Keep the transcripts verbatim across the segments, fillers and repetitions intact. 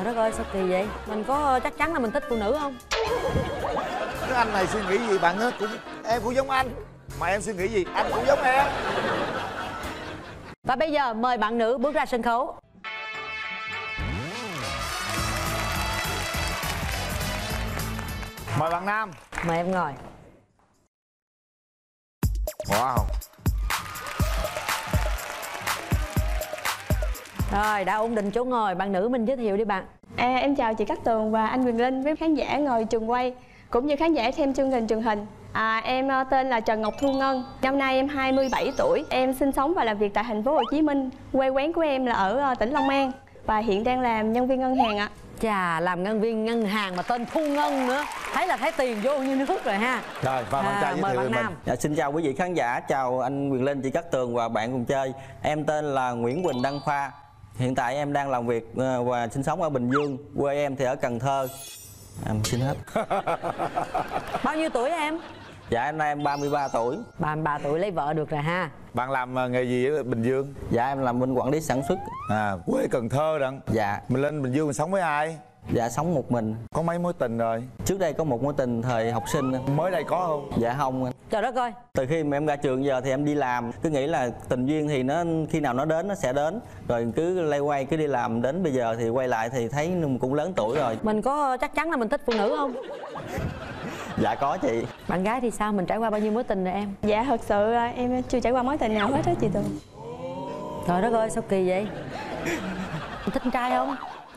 đất ơi, sao kỳ vậy? Mình có chắc chắn là mình thích phụ nữ không? Cái anh này suy nghĩ gì bạn á, cũng em cũng giống anh. Mà em suy nghĩ gì, anh cũng giống em. Và bây giờ mời bạn nữ bước ra sân khấu. Mời bạn nam. Mời em ngồi. Wow. Rồi, đã ổn định chỗ ngồi, bạn nữ mình giới thiệu đi bạn. À, em chào chị Cát Tường và anh Quyền Linh với khán giả ngồi trường quay cũng như khán giả xem chương trình truyền hình. À, em tên là Trần Ngọc Thu Ngân, năm nay em hai mươi bảy tuổi. Em sinh sống và làm việc tại thành phố Hồ Chí Minh. Quê quán của em là ở tỉnh Long An và hiện đang làm nhân viên ngân hàng ạ. Chà, làm nhân viên ngân hàng mà tên Thu Ngân nữa, thấy là thấy tiền vô như nước rồi ha. Rồi, và bạn trai giới mời thiệu bạn về nam. mình. Dạ, xin chào quý vị khán giả, chào anh Quyền Linh, chị Cát Tường và bạn cùng chơi. Em tên là Nguyễn Quỳnh Đăng Khoa. Hiện tại em đang làm việc và sinh sống ở Bình Dương. Quê em thì ở Cần Thơ. Em xin hết. Bao nhiêu tuổi em? Dạ, em nay em ba mươi ba tuổi. ba mươi ba tuổi lấy vợ được rồi ha. Bạn làm nghề gì ở Bình Dương? Dạ, em làm bên quản lý sản xuất. À, quê Cần Thơ đặng. Dạ. Mình lên Bình Dương mình sống với ai? Dạ, sống một mình. Có mấy mối tình rồi? Trước đây có một mối tình thời học sinh. Mới đây có không? Dạ không anh. Trời đất ơi. Từ khi mà em ra trường giờ thì em đi làm, cứ nghĩ là tình duyên thì nó khi nào nó đến nó sẽ đến, rồi cứ lay quay cứ đi làm, đến bây giờ thì quay lại thì thấy cũng lớn tuổi rồi. Mình có chắc chắn là mình thích phụ nữ không? Dạ có chị. Bạn gái thì sao? Mình trải qua bao nhiêu mối tình rồi em? Dạ thật sự em chưa trải qua mối tình nào hết á chị Tường. Trời đất ơi, sao kỳ vậy? Mình thích con trai không?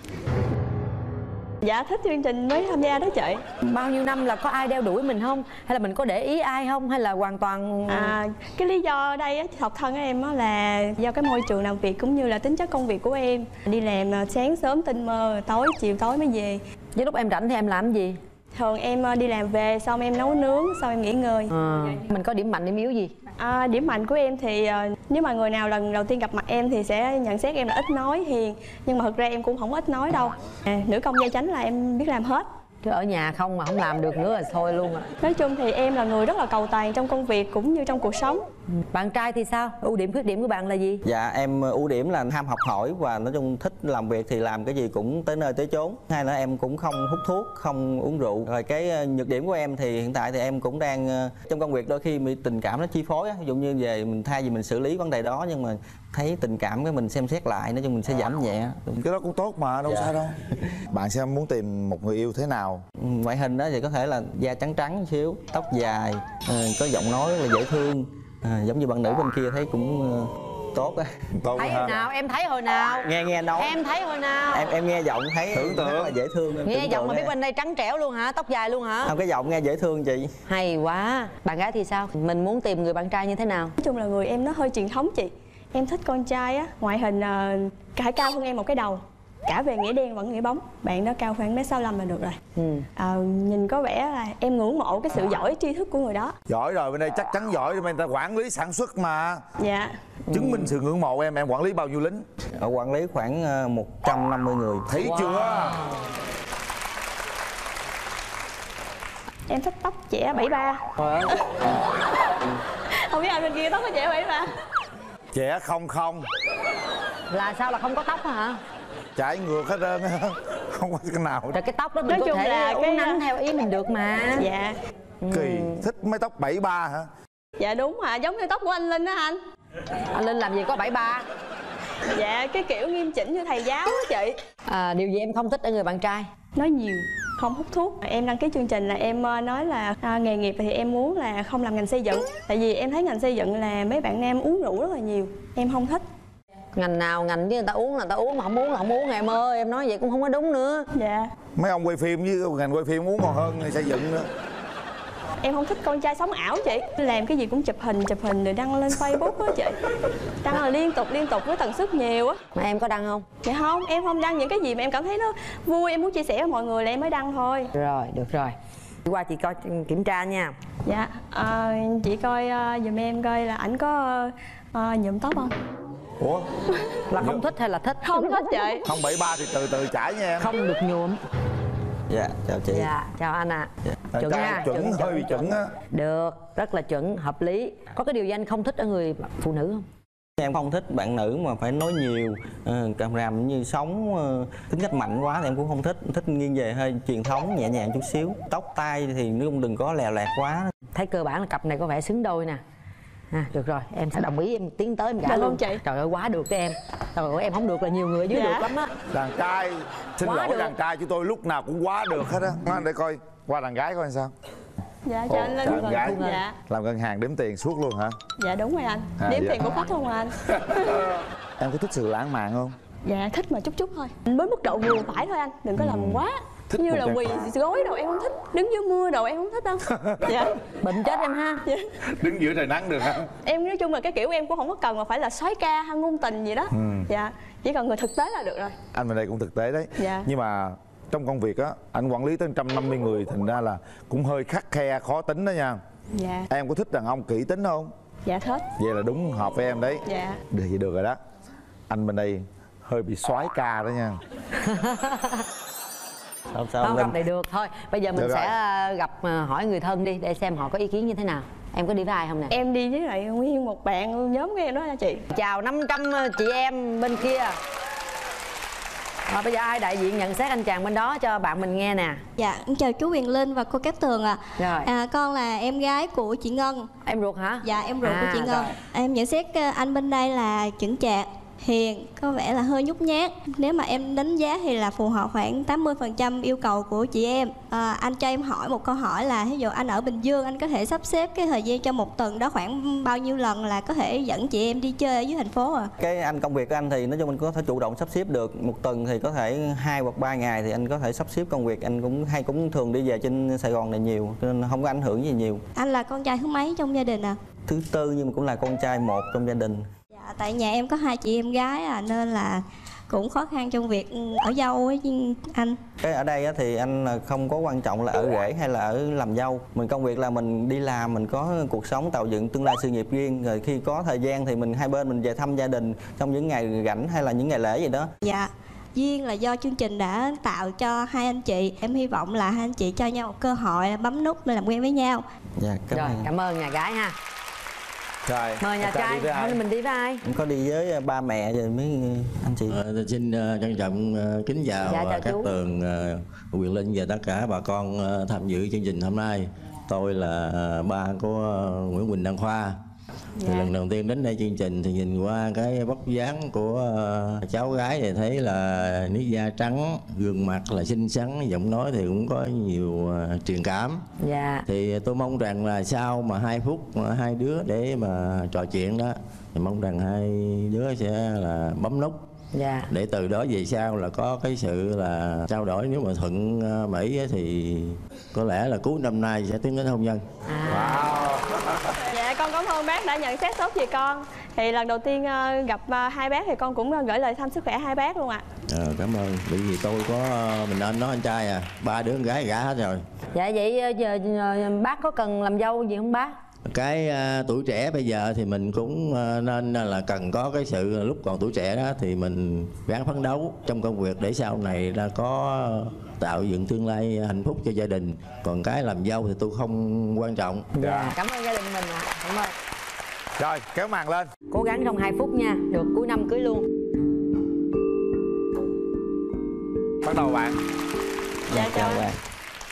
Dạ thích, chương trình mới tham gia đó chị. Bao nhiêu năm là có ai đeo đuổi mình không? Hay là mình có để ý ai không? Hay là hoàn toàn... À, cái lý do ở đây á, học thân của em á là do cái môi trường làm việc cũng như là tính chất công việc của em. Đi làm sáng sớm tinh mơ, tối chiều tối mới về. Với lúc em rảnh thì em làm gì? Thường em đi làm về xong em nấu nướng, xong em nghỉ ngơi. À, mình có điểm mạnh điểm yếu gì? À, điểm mạnh của em thì nếu mà người nào lần đầu tiên gặp mặt em thì sẽ nhận xét em là ít nói, hiền. Nhưng mà thực ra em cũng không ít nói đâu. À, nữ công gia chánh là em biết làm hết. Chứ ở nhà không mà không làm được nữa là thôi luôn à. Nói chung thì em là người rất là cầu toàn trong công việc cũng như trong cuộc sống. Bạn trai thì sao? Ưu điểm khuyết điểm của bạn là gì? Dạ em ưu điểm là ham học hỏi và nói chung thích làm việc thì làm cái gì cũng tới nơi tới chốn. Hai nữa em cũng không hút thuốc, không uống rượu. Rồi cái nhược điểm của em thì hiện tại thì em cũng đang trong công việc đôi khi bị tình cảm nó chi phối á. Ví dụ như về mình thay vì mình xử lý vấn đề đó nhưng mà thấy tình cảm cái mình xem xét lại, nói chung mình sẽ giảm nhẹ. Cái đó cũng tốt mà, đâu dạ. Sao đâu. Bạn sẽ muốn tìm một người yêu thế nào? Ngoại hình đó thì có thể là da trắng trắng xíu, tóc dài, có giọng nói là dễ thương, à, giống như bạn nữ bên kia thấy cũng uh, tốt á. Thấy hồi nào? Em thấy hồi nào? Nghe nghe nói. Em thấy hồi nào? Em em nghe giọng thấy tưởng tượng là dễ thương. Nghe giọng mà biết bên đây trắng trẻo luôn hả? Tóc dài luôn hả? Không, cái giọng nghe dễ thương chị. Hay quá. Bạn gái thì sao? Mình muốn tìm người bạn trai như thế nào? Nói chung là người em nó hơi truyền thống chị. Em thích con trai á, ngoại hình uh, phải cao hơn em một cái đầu. Cả về nghĩa đen vẫn nghĩa bóng. Bạn đó cao khoảng mét sáu lăm là được rồi. Ừ. À, nhìn có vẻ là em ngưỡng mộ cái sự giỏi tri thức của người đó. Giỏi rồi, bên đây chắc chắn giỏi, bên ta quản lý sản xuất mà. Dạ. Chứng minh sự ngưỡng mộ em, em quản lý bao nhiêu lính? Ở quản lý khoảng một trăm năm mươi người. Thấy wow. Chưa? Em thích tóc trẻ bảy ba. Không biết ai bên kia tóc có trẻ bảy ba. Trẻ không không. Là sao, là không có tóc hả? Chảy ngược hết trơn á. Không có cái nào. Rồi cái tóc đó mình nói có chung thể là uốn cái nắn theo ý mình được mà. Dạ. Kỳ, thích mấy tóc bảy ba hả? Dạ đúng hả, giống như tóc của anh Linh đó anh. Anh Linh làm gì có bảy ba? Dạ, cái kiểu nghiêm chỉnh như thầy giáo á chị. À, điều gì em không thích ở người bạn trai? Nói nhiều, không hút thuốc. Em đăng ký chương trình là em nói là à, nghề nghiệp thì em muốn là không làm ngành xây dựng. Tại vì em thấy ngành xây dựng là mấy bạn nam uống rượu rất là nhiều. Em không thích. Ngành nào ngành với người ta uống là người ta uống, mà không uống là không uống em ơi. Em nói vậy cũng không có đúng nữa. Dạ. Mấy ông quay phim với ngành quay phim uống còn hơn ngành xây dựng nữa. Em không thích con trai sống ảo chị. Làm cái gì cũng chụp hình, chụp hình rồi đăng lên Facebook á chị. Đăng là liên tục, liên tục với tần suất nhiều á. Mà em có đăng không? Dạ không, em không đăng những cái gì mà em cảm thấy nó vui, em muốn chia sẻ với mọi người là em mới đăng thôi. Rồi, được rồi. Đi qua chị coi kiểm tra nha. Dạ, à, chị coi uh, giùm em coi là ảnh có uh, nhuộm tóc không? Ủa? Là không thích hay là thích? Không thích chị. Không bảy ba thì từ từ trải nha em. Không được nhuộm. Dạ, chào chị. Dạ, chào anh ạ. À. Dạ. Chuẩn nha. Chuẩn, chuẩn, hơi bị chuẩn á. Được, rất là chuẩn, hợp lý. Có cái điều gì anh không thích ở người phụ nữ không? Em không thích bạn nữ mà phải nói nhiều, uh, càm ràm như sống, uh, tính cách mạnh quá thì em cũng không thích. Thích nghiêng về hơi truyền thống, nhẹ nhàng chút xíu. Tóc tai thì nói chung đừng có lè loẹt quá. Thấy cơ bản là cặp này có vẻ xứng đôi nè. À, được rồi, em sẽ đồng ý em tiến tới em gả luôn. Chị? Trời ơi, quá được cái em. Trời ơi, em không được là nhiều người ở dưới Dạ. được lắm á. Đàn trai, xin Quá lỗi được. đàn trai chúng tôi lúc nào cũng quá được hết á. Nói để coi qua đàn gái coi sao. Dạ Ồ, cho anh Linh. chào em gái. Dạ. Làm ngân hàng đếm tiền suốt luôn hả? Dạ đúng rồi anh. À, Đếm dạ. tiền của khách không anh? Em có thích sự lãng mạn không? Dạ thích mà chút chút thôi. Với mức độ vừa phải thôi anh, đừng có làm quá. Thích Như một là chàng quỳ trai. gối đâu em không thích, đứng dưới mưa đâu em không thích đâu. Dạ. Bệnh chết em ha. Dạ. Đứng giữa trời nắng được không? Em nói chung là cái kiểu em cũng không có cần mà phải là soái ca hay ngôn tình gì đó. Ừ. Dạ. Chỉ cần người thực tế là được rồi. Anh bên đây cũng thực tế đấy. Dạ. Nhưng mà trong công việc á, anh quản lý tới một trăm năm mươi người, thành ra là cũng hơi khắt khe, khó tính đó nha. Dạ. Em có thích đàn ông kỹ tính không? Dạ thích. Vậy là đúng hợp với em đấy. Dạ. Được vậy được rồi đó. Anh bên đây hơi bị soái ca đó nha. Sao sao Không Linh? gặp này được thôi. Bây giờ mình Được sẽ rồi. gặp ờ, hỏi người thân đi để xem họ có ý kiến như thế nào. Em có đi với ai không nè? Em đi với lại nguyên một bạn nhóm của em đó nha chị. Chào năm trăm chị em bên kia. À, bây giờ ai đại diện nhận xét anh chàng bên đó cho bạn mình nghe nè. Dạ, em chào chú Quyền Linh và cô Cát Tường ạ. Rồi. À, con là em gái của chị Ngân. Em ruột hả? Dạ, em ruột À, của chị Ngân. rồi. Em nhận xét ờ, anh bên đây là chững chạc, hiền, có vẻ là hơi nhút nhát. Nếu mà em đánh giá thì là phù hợp khoảng tám mươi phần trăm yêu cầu của chị em. À, anh cho em hỏi một câu hỏi là ví dụ anh ở Bình Dương, anh có thể sắp xếp cái thời gian cho một tuần đó khoảng bao nhiêu lần là có thể dẫn chị em đi chơi ở dưới thành phố ạ? Cái anh công việc của anh thì nói chung anh có thể chủ động sắp xếp được. Một tuần thì có thể hai hoặc ba ngày thì anh có thể sắp xếp công việc. Anh cũng hay cũng thường đi về trên Sài Gòn này nhiều, cho nên không có ảnh hưởng gì nhiều. Anh là con trai thứ mấy trong gia đình ạ? Thứ tư nhưng mà cũng là con trai một trong gia đình. Dạ, tại nhà em có hai chị em gái à, nên là cũng khó khăn trong việc ở dâu ấy chứ anh. Cái ở đây á, thì anh là không có quan trọng là ở rể hay là ở làm dâu. Mình công việc là mình đi làm, mình có cuộc sống tạo dựng tương lai sự nghiệp riêng. Rồi khi có thời gian thì mình hai bên mình về thăm gia đình trong những ngày rảnh hay là những ngày lễ gì đó. Dạ, duyên là do chương trình đã tạo cho hai anh chị. Em hy vọng là hai anh chị cho nhau một cơ hội bấm nút để làm quen với nhau. Dạ, cảm Rồi, ơn. cảm ơn nhà gái ha. Rồi, Mời nhà anh trai trai, đi với ai? thôi mình đi với ai? Em có đi với ba mẹ rồi mấy anh chị. Ờ, tôi xin ờ, trân trọng ờ, kính chào, Dạ, chào ờ, các chú. Tường, ờ, Quyền Linh và tất cả bà con ờ, tham dự chương trình hôm nay. Tôi là ờ, ba của ờ, Nguyễn Quỳnh Đăng Khoa. Thì Dạ. lần đầu tiên đến đây chương trình thì nhìn qua cái vóc dáng của ờ, cháu gái thì thấy là nước da trắng, gương mặt là xinh xắn, giọng nói thì cũng có nhiều ờ, truyền cảm. Dạ. Thì tôi mong rằng là sau mà hai phút mà hai đứa để mà trò chuyện đó thì mong rằng hai đứa sẽ là bấm nút Dạ. để từ đó về sau là có cái sự là trao đổi. Nếu mà thuận ờ, mỹ á thì có lẽ là cuối năm nay sẽ tiến đến hôn nhân. Dạ con cảm ơn bác đã nhận xét tốt về con. Thì lần đầu tiên ờ, gặp ờ, hai bác thì con cũng ờ, gửi lời thăm sức khỏe hai bác luôn ạ. Ờ, cảm ơn. Bởi vì tôi có ờ, mình anh nói anh trai à, ba đứa con gái gả hết rồi. Dạ vậy ờ, giờ, giờ bác có cần làm dâu gì không bác? Cái ờ, tuổi trẻ bây giờ thì mình cũng ờ, nên là cần có cái sự lúc còn tuổi trẻ đó thì mình ráng phấn đấu trong công việc để sau này là có tạo dựng tương lai hạnh phúc cho gia đình. Còn cái làm dâu thì tôi không quan trọng. Dạ. Cảm ơn gia đình mình ạ. Cảm ơn. Rồi, kéo màn lên. Cố gắng trong hai phút nha. Được cuối năm cưới luôn. Bắt đầu bạn. Dạ Chào chào bạn.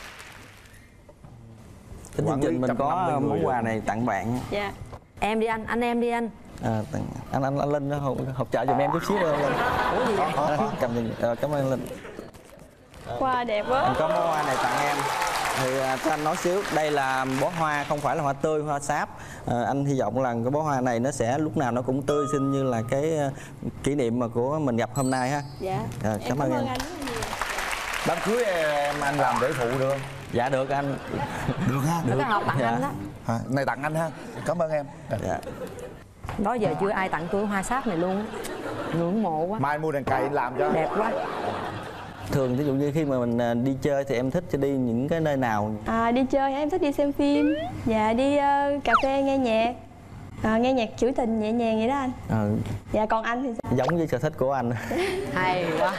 Cái chương Quản trình lý mình một trăm năm mươi có người món rồi. quà này tặng bạn. Dạ. Em đi anh, anh em đi anh. À, tặng, anh anh anh Linh hộp, hộp trợ giùm em chút xíu thôi Linh. Ủa gì vậy? À, cầm giùm. Ờ, cảm ơn Linh. Hoa đẹp quá. Em có món hoa này tặng em. Thì à, cho anh nói xíu, đây là bó hoa không phải là hoa tươi, hoa sáp. À, anh hy vọng là cái bó hoa này nó sẽ lúc nào nó cũng tươi xinh như là cái uh, kỷ niệm mà của mình gặp hôm nay ha. Dạ. À, Em cảm ơn em. anh rất là nhiều. Đám cưới em anh làm để phụ được không? Dạ được anh. Được ha. Nó có học tặng Dạ. anh đó. À, này tặng anh ha. Cảm ơn em. Dạ. Đó giờ chưa ai tặng tôi hoa sáp này luôn. Ngưỡng mộ quá. Mai mua đèn cày anh làm cho. Đẹp quá. Thường ví dụ như khi mà mình à, đi chơi thì em thích cho đi những cái nơi nào? À, đi chơi em thích đi xem phim. Dạ đi ờ, cà phê nghe nhạc. À, nghe nhạc trữ tình nhẹ nhàng vậy đó anh. Ờ, Dạ còn anh thì sao? giống như sở thích của anh. Hay quá.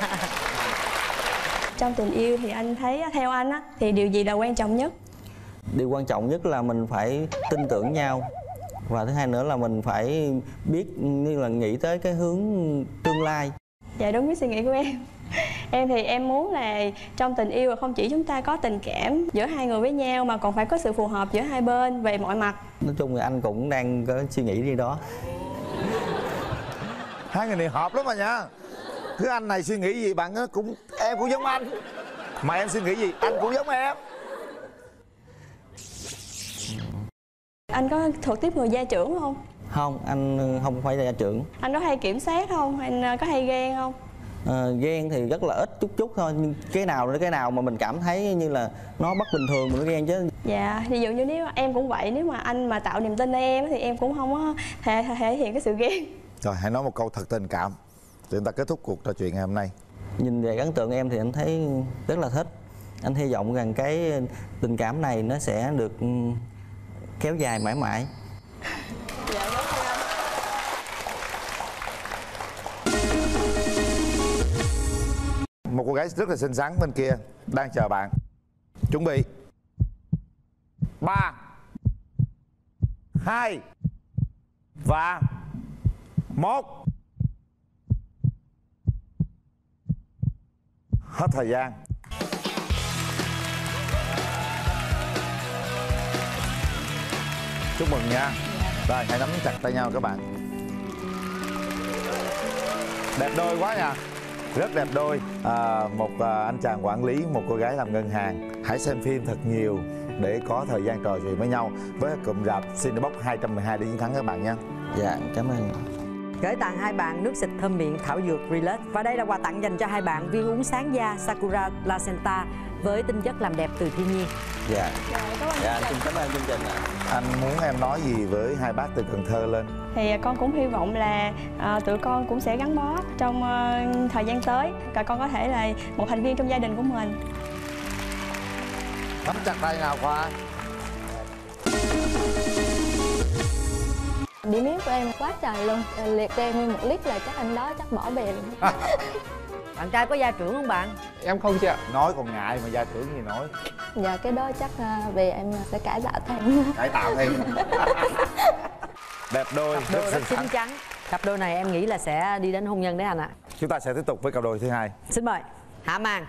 Trong tình yêu thì anh thấy theo anh á thì điều gì là quan trọng nhất? Điều quan trọng nhất là mình phải tin tưởng nhau, Và thứ hai nữa là mình phải biết như là nghĩ tới cái hướng tương lai. Dạ đúng với suy nghĩ của em. Em thì em muốn là trong tình yêu không chỉ chúng ta có tình cảm giữa hai người với nhau mà còn phải có sự phù hợp giữa hai bên về mọi mặt. Nói chung là anh cũng đang có suy nghĩ đi đó. Hai người này hợp lắm mà nha. Cứ anh này suy nghĩ gì bạn á cũng em cũng giống anh, mà em suy nghĩ gì anh cũng giống em. Anh có thuộc tiếp người gia trưởng không? Không, anh không phải là gia trưởng. Anh có hay kiểm soát không? Anh có hay ghen không? À, ghen thì rất là ít, chút chút thôi. Nhưng cái nào cái nào mà mình cảm thấy như là nó bất bình thường mình mới ghen chứ. Dạ, ví dụ như nếu em cũng vậy, nếu mà anh mà tạo niềm tin cho em thì em cũng không có thể, thể hiện cái sự ghen. Rồi hãy nói một câu thật tình cảm để chúng ta kết thúc cuộc trò chuyện ngày hôm nay. Nhìn về ấn tượng em thì anh thấy rất là thích. Anh hy vọng rằng cái tình cảm này nó sẽ được kéo dài mãi mãi. Dạ, đúng rồi anh. Một cô gái rất là xinh xắn bên kia đang chờ bạn. Chuẩn bị. Ba, hai và một. Hết thời gian. Chúc mừng nha. Rồi hãy nắm chặt tay nhau các bạn. Đẹp đôi quá nha. Rất đẹp đôi. à, Một à, anh chàng quản lý, một cô gái làm ngân hàng. Hãy xem phim thật nhiều để có thời gian trò chuyện với nhau với cụm rạp Cinebox hai trăm mười hai để chiến thắng các bạn nha. Dạ, cảm ơn. Gửi tặng hai bạn nước xịt thơm miệng thảo dược Relax. Và đây là quà tặng dành cho hai bạn viên uống sáng da Sakura Placenta với tinh chất làm đẹp từ thiên nhiên. Dạ. Dạ, anh xin cảm ơn chương trình ạ. Anh muốn em nói gì với hai bác từ Cần Thơ lên? Thì con cũng hy vọng là à, tụi con cũng sẽ gắn bó trong à, thời gian tới. Và con có thể là một thành viên trong gia đình của mình. Nắm chặt tay nào Khoa. Điểm yếu của em quá trời luôn, liệt kê nguyên một lít là chắc anh đó chắc bỏ bè luôn. Bạn trai có gia trưởng không bạn? Em không chị ạ. Nói còn ngại mà gia trưởng gì nói. Dạ cái đó chắc về em sẽ cải tạo thêm. Cải tạo thêm. Đẹp đôi, Cặp rất đôi rất xinh xinh xắn. chắn. Cặp đôi này em nghĩ là sẽ đi đến hôn nhân đấy anh ạ. Chúng ta sẽ tiếp tục với cặp đôi thứ hai. Xin mời hạ màn.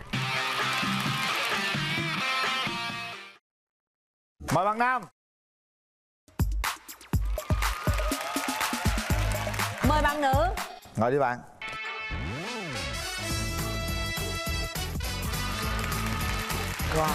Mời bạn nam. Mời bạn nữ. Ngồi đi bạn. Wow.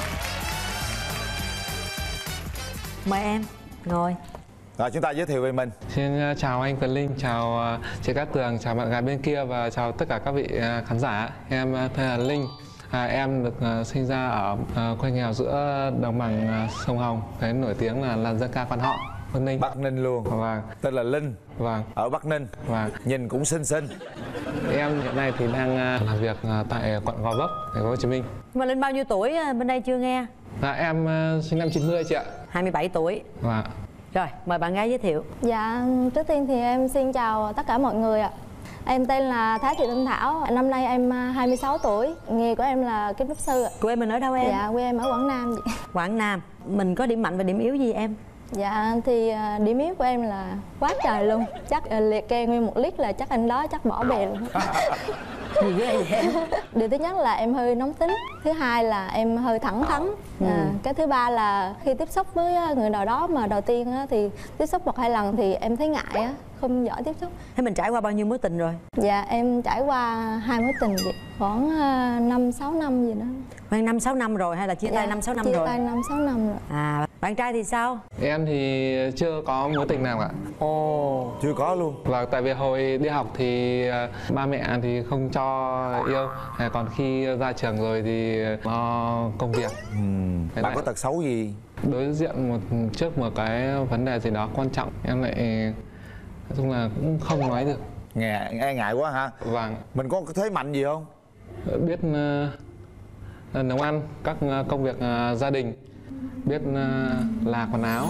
Mời em ngồi. Rồi chúng ta giới thiệu về mình. Xin uh, chào anh Tuấn Linh, chào uh, chị Cát Tường, chào bạn gái bên kia và chào tất cả các vị uh, khán giả. Em uh, tên là Linh. À, em được uh, sinh ra ở uh, quê nghèo giữa đồng bằng uh, sông Hồng, cái nổi tiếng là làng dân ca Quan Họ, Bắc Ninh. Bắc Ninh luôn. Vâng. Tên là Linh. Vâng. Ở Bắc Ninh. Vâng. Nhìn cũng xinh xinh. Em hiện nay thì đang uh, làm việc uh, tại quận Gò Vấp, thành phố Hồ Chí Minh. Mà Linh bao nhiêu tuổi bên đây chưa nghe? Dạ, em uh, sinh năm chín mươi chị ạ. hai mươi bảy tuổi. Vâng. Rồi mời bạn gái giới thiệu. Dạ trước tiên thì em xin chào tất cả mọi người ạ. Em tên là Thái Thị Thanh Thảo, năm nay em hai mươi sáu tuổi, nghề của em là kiến trúc sư ạ. Quê mình ở đâu em? Dạ quê em ở Quảng Nam vậy. Quảng Nam. Mình có điểm mạnh và điểm yếu gì em? Dạ thì điểm yếu của em là quá trời luôn, chắc liệt kê nguyên một lít là chắc anh đó chắc bỏ bè luôn. Gì ghê vậy em? Điều thứ nhất là em hơi nóng tính, thứ hai là em hơi thẳng thắn, ừ. à, cái thứ ba là khi tiếp xúc với người nào đó mà đầu tiên á, thì tiếp xúc một hai lần thì em thấy ngại á, không giỏi tiếp xúc. Thế mình trải qua bao nhiêu mối tình rồi? Dạ em trải qua hai mối tình vậy, khoảng năm sáu năm gì đó. Khoảng năm sáu năm rồi hay là chia tay năm sáu năm chia rồi? Chia tay năm sáu năm rồi. À, bạn trai thì sao? Em thì chưa có mối tình nào ạ. Ồ, chưa có luôn. Và tại vì hồi đi học thì ba mẹ thì không cho yêu, còn khi ra trường rồi thì lo công việc. Ừ. Bạn lại có tật xấu gì? Đối diện một trước một cái vấn đề gì đó quan trọng em lại nói chung là cũng không nói được. Nghe e ngại quá hả? Vâng. Mình có thế mạnh gì không? Biết uh, nấu ăn, các uh, công việc uh, gia đình, biết uh, là quần áo.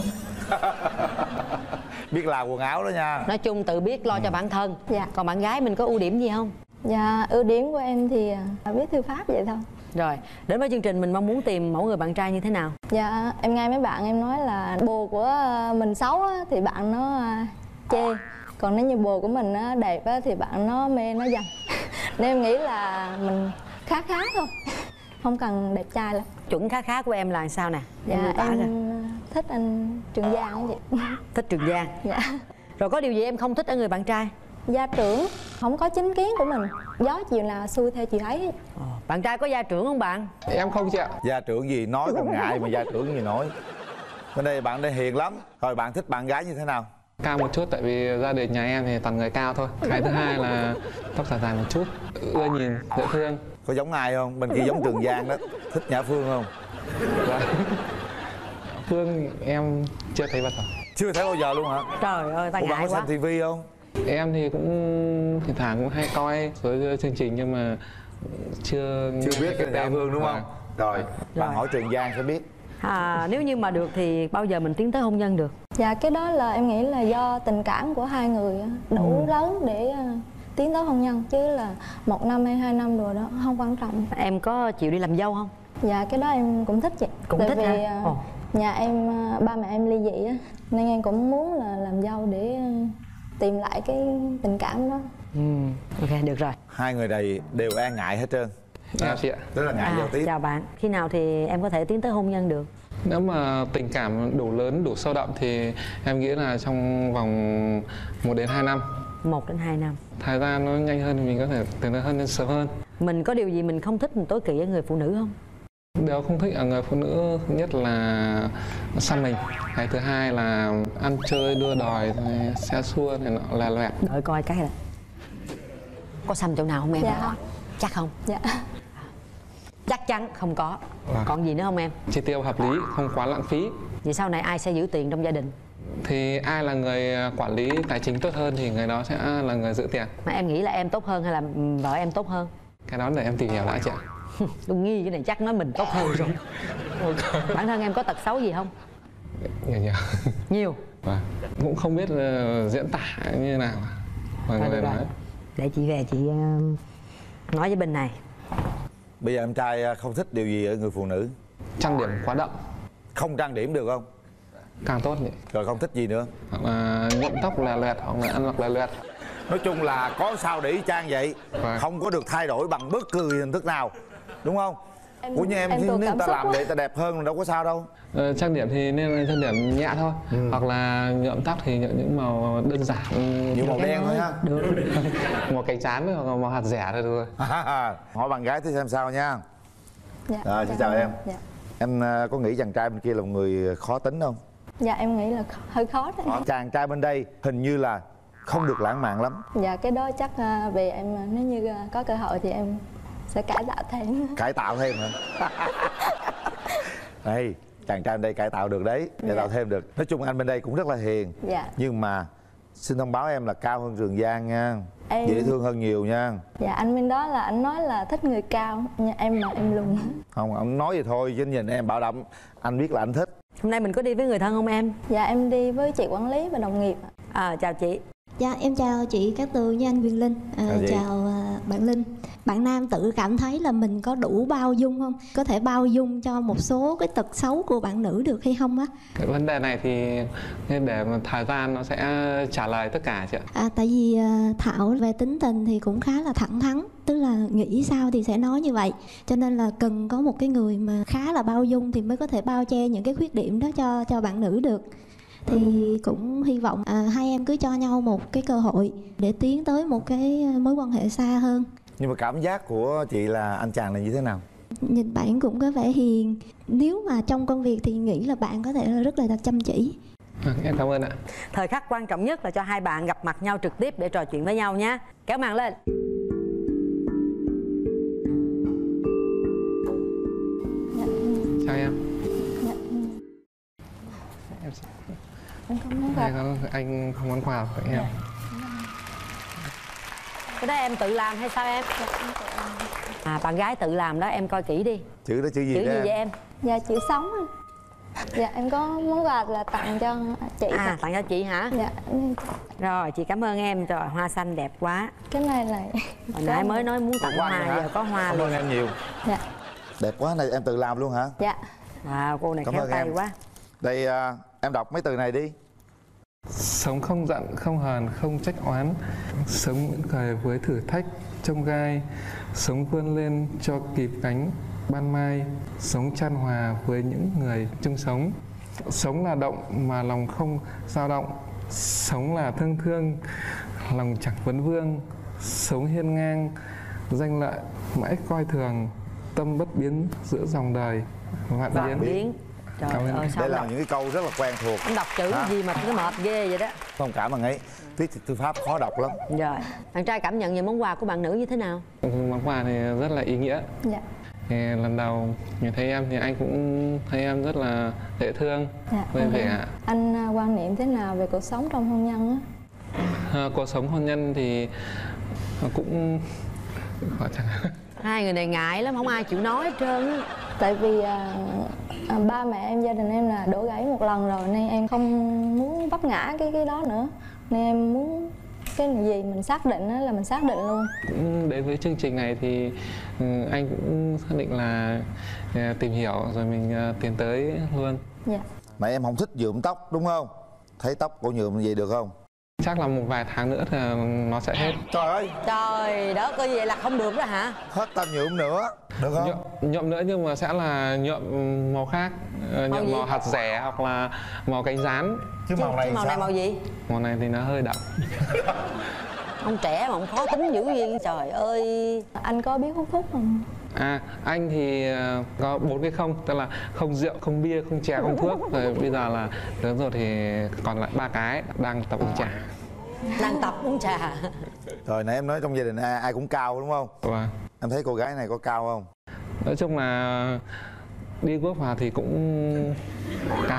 Biết là quần áo đó nha. Nói chung tự biết lo cho bản thân. Dạ. Còn bạn gái mình có ưu điểm gì không? Dạ ưu điểm của em thì biết thư pháp vậy thôi. Rồi, đến với chương trình mình mong muốn tìm mẫu người bạn trai như thế nào? Dạ, em nghe mấy bạn em nói là bồ của mình xấu á, thì bạn nó chê. Còn nếu như bồ của mình á, đẹp á, thì bạn nó mê, nó dằn. Nên em nghĩ là mình khá khá thôi. Không cần đẹp trai lắm. Chuẩn khá khá của em là sao nè? Dạ, Em, tả em ra. thích anh Trường Giang á chị. Thích Trường Giang. Dạ. Rồi có điều gì em không thích ở người bạn trai? Gia trưởng, không có chính kiến của mình. Gió chiều nào xuôi theo chiều ấy. Ồ, bạn trai có gia trưởng không bạn? Em không chị ạ. Gia trưởng gì nói còn ngại mà gia trưởng gì nói. Bên đây bạn đây hiền lắm. Rồi bạn thích bạn gái như thế nào? Cao một chút, tại vì gia đình nhà em thì toàn người cao thôi. Cái thứ hai là tóc dài dài một chút, ưa nhìn, dễ thương. Có giống ai không? Bên kia giống Trường Giang đó. Thích Nhã Phương không? Dạ. Phương em chưa thấy bao giờ. Chưa thấy bao giờ luôn hả? Trời ơi, ta Ủa, bạn ngại có quá. xem tivi không? Em thì cũng thỉnh thoảng cũng hay coi với chương trình nhưng mà chưa Chưa biết cái Nhã Phương đúng không? Vâng. Rồi, bạn Rồi. hỏi Trường Giang sẽ biết. À, nếu như mà được thì bao giờ mình tiến tới hôn nhân được? Dạ, cái đó là em nghĩ là do tình cảm của hai người á, đủ lớn để ờ, tiến tới hôn nhân. Chứ là một năm hay hai năm rồi đó, không quan trọng. Em có chịu đi làm dâu không? Dạ, cái đó em cũng thích chị. Cũng Tại thích vì hả? ờ, Ồ. nhà em, ờ, ba mẹ em ly dị á, nên em cũng muốn là làm dâu để ờ, tìm lại cái tình cảm đó. Ừ, ok, được rồi. Hai người này đều e ngại hết trơn. Em chị ạ. Rất là ngại À, giao tiếp. chào bạn. Khi nào thì em có thể tiến tới hôn nhân được? Nếu mà tình cảm đủ lớn, đủ sâu đậm thì em nghĩ là trong vòng một đến hai năm. Một đến hai năm. Thời gian nó nhanh hơn thì mình có thể tiến tới hôn nhân sớm hơn. Mình có điều gì mình không thích, mình tối kỵ ở người phụ nữ không? Điều không thích ở người phụ nữ thứ nhất là xăm mình. Cái thứ hai là ăn chơi đua đòi, xe xua này nọ là loẹt. Đợi coi cái là có xăm chỗ nào không em? Dạ. Chắc không? Dạ. Chắc chắn không có. Vâng. Còn gì nữa không em? Chi tiêu hợp lý, không quá lãng phí. Vậy sau này ai sẽ giữ tiền trong gia đình? Thì ai là người quản lý tài chính tốt hơn thì người đó sẽ là người giữ tiền. Mà em nghĩ là em tốt hơn hay là vợ em tốt hơn? Cái đó để em tìm hiểu đã chị ạ. Tôi nghi cái này chắc nói mình tốt hơn rồi. Bản thân em có tật xấu gì không? Nhiều nhiều. Nhiều. Vâng. Cũng không biết uh, diễn tả như nào. Vâng, Thôi người được nói. rồi. Để chị về chị uh, nói với bên này. Bây giờ em trai không thích điều gì ở người phụ nữ? Trang điểm quá đậm, Không trang điểm được không? càng tốt nhỉ. Rồi không thích gì nữa? Hoặc là nhuộm tóc là loẹt, hoặc là ăn mặc là loẹt. Nói chung là có sao để y chang vậy. Vâng. Không có được thay đổi bằng bất cứ hình thức nào. Đúng không? Em- Ủa như em, em nếu tụt người cảm ta xúc làm quá. để ta đẹp hơn đâu có sao đâu. Ờ, trang điểm thì nên là trang điểm nhẹ thôi. Ừ. Hoặc là nhuộm tóc thì nhuộm những màu đơn giản. Nhiều màu đen thôi ha. Được. Màu cánh trán hoặc là màu hạt rẻ thôi thôi. Hỏi bạn gái thử xem sao nha. Dạ. Rồi, xin chào em. Dạ. Em à, có nghĩ chàng trai bên kia là một người khó tính không? Dạ, em nghĩ là kh- hơi khó đấy. Chàng trai bên đây hình như là không được lãng mạn lắm. Dạ, cái đó chắc ờ, về em, ờ, nếu như ờ, có cơ hội thì em sẽ cải tạo thêm. Cải tạo thêm hả? Đây, chàng trai bên đây cải tạo được đấy, cải Dạ. tạo thêm được. Nói chung anh bên đây cũng rất là hiền. Dạ. Nhưng mà xin thông báo em là cao hơn Trường Giang nha. Em- Dễ thương hơn nhiều nha. Dạ, anh bên đó là anh nói là thích người cao, nhưng em mà em lùn. Không, ông nói vậy thôi chứ nhìn em bảo đảm anh biết là anh thích. Hôm nay mình có đi với người thân không em? Dạ, em đi với chị quản lý và đồng nghiệp ạ. À, chào chị. Dạ, em chào chị Cát Tường với anh Quyền Linh. À, Chào chị. chào à, bạn Linh. Bạn nam tự cảm thấy là mình có đủ bao dung không? Có thể bao dung cho một số cái tật xấu của bạn nữ được hay không á? Cái vấn đề này thì nên để mà thời gian nó sẽ trả lời tất cả chị ạ. À, tại vì à, Thảo về tính tình thì cũng khá là thẳng thắn, tức là nghĩ sao thì sẽ nói như vậy. Cho nên là cần có một cái người mà khá là bao dung thì mới có thể bao che những cái khuyết điểm đó cho cho bạn nữ được. Thì cũng hy vọng à, hai em cứ cho nhau một cái cơ hội để tiến tới một cái mối quan hệ xa hơn. Nhưng mà cảm giác của chị là anh chàng này như thế nào? Nhìn bạn cũng có vẻ hiền. Nếu mà trong công việc thì nghĩ là bạn có thể là rất là chăm chỉ. À, em cảm ơn ạ. Thời khắc quan trọng nhất là cho hai bạn gặp mặt nhau trực tiếp để trò chuyện với nhau nhé. Kéo màn lên. Chào em. Dạ. Em Em không muốn đây gặp. có anh không món quà của em. Cái đó em tự làm hay sao em? À, bạn gái tự làm đó, em coi kỹ đi. Chữ đó chữ gì Chữ đó gì em? vậy em? Dạ, chữ sống anh. Dạ, em có món quà là tặng cho chị. À, tặng cho chị hả? Dạ, Rồi, chị cảm ơn em. Trời, hoa xanh đẹp quá. cái này là Hồi nãy mới nói muốn tặng Hoa hoa, nữa hả? giờ có hoa Cảm luôn. ơn em nhiều. Dạ. Đẹp quá, này em tự làm luôn hả? Dạ. Wow, cô này Cảm khéo ơn tay em. quá. Đây à, em đọc mấy từ này đi. Sống không giận, không hờn, không trách oán. Sống mỉm cười với thử thách, chông gai. Sống vươn lên cho kịp cánh ban mai. Sống chan hòa với những người chung sống. Sống là động mà lòng không dao động. Sống là thương thương, lòng chẳng vấn vương. Sống hiên ngang, danh lợi mãi coi thường. Tâm bất biến giữa dòng đời vạn Vạn biến. biến. Trời Cảm ơn ơi, sao Đây là đọc, những cái câu rất là quen thuộc. anh đọc chữ Hả? gì mà cứ mệt ghê vậy đó. Thông cảm bạn ấy. Viết thì thư pháp khó đọc lắm. Rồi, bạn trai cảm nhận về món quà của bạn nữ như thế nào? Món quà thì rất là ý nghĩa. Dạ. Thì lần đầu nhìn thấy em thì anh cũng thấy em rất là dễ thương, Dạ. vui vẻ. Anh à, quan niệm thế nào về cuộc sống trong hôn nhân á? À, cuộc sống hôn nhân thì cũng khó chẳng. Hai người này ngại lắm, không ai chịu nói hết trơn á. Tại vì à, à, ba mẹ em, gia đình em là đổ gãy một lần rồi nên em không muốn vấp ngã cái cái đó nữa. Nên em muốn cái gì mình xác định á là mình xác định luôn. Cũng đến với chương trình này thì ừ, anh cũng xác định là à, tìm hiểu rồi mình à, tiến tới luôn. Dạ. Nãy em không thích nhuộm tóc đúng không? Thấy tóc cô nhuộm vậy được không? Chắc là một vài tháng nữa thì nó sẽ hết. Trời ơi, Trời đất ơi, vậy là không được đó hả? hết tâm nhuộm nữa. Được không? Nhuộm, nhuộm nữa nhưng mà sẽ là nhuộm màu khác, ờ, nhuộm gì? màu hạt rẻ hoặc là màu cánh rán. Chứ màu này Chứ màu sao? này màu gì? Màu này thì nó hơi đậm. Ông trẻ mà ông khó tính dữ gì, trời ơi. Anh có biết hút thuốc không? À, anh thì ờ, có bốn cái không, tức là không rượu, không bia, không chè, không thuốc. Rồi bây giờ là lớn rồi thì còn lại ba cái, đang tập uống trà. Đang tập uống trà. Rồi nãy em nói trong gia đình ai, ai cũng cao đúng không? Và Em thấy cô gái này có cao không? nói chung là đi quốc vào thì cũng cao.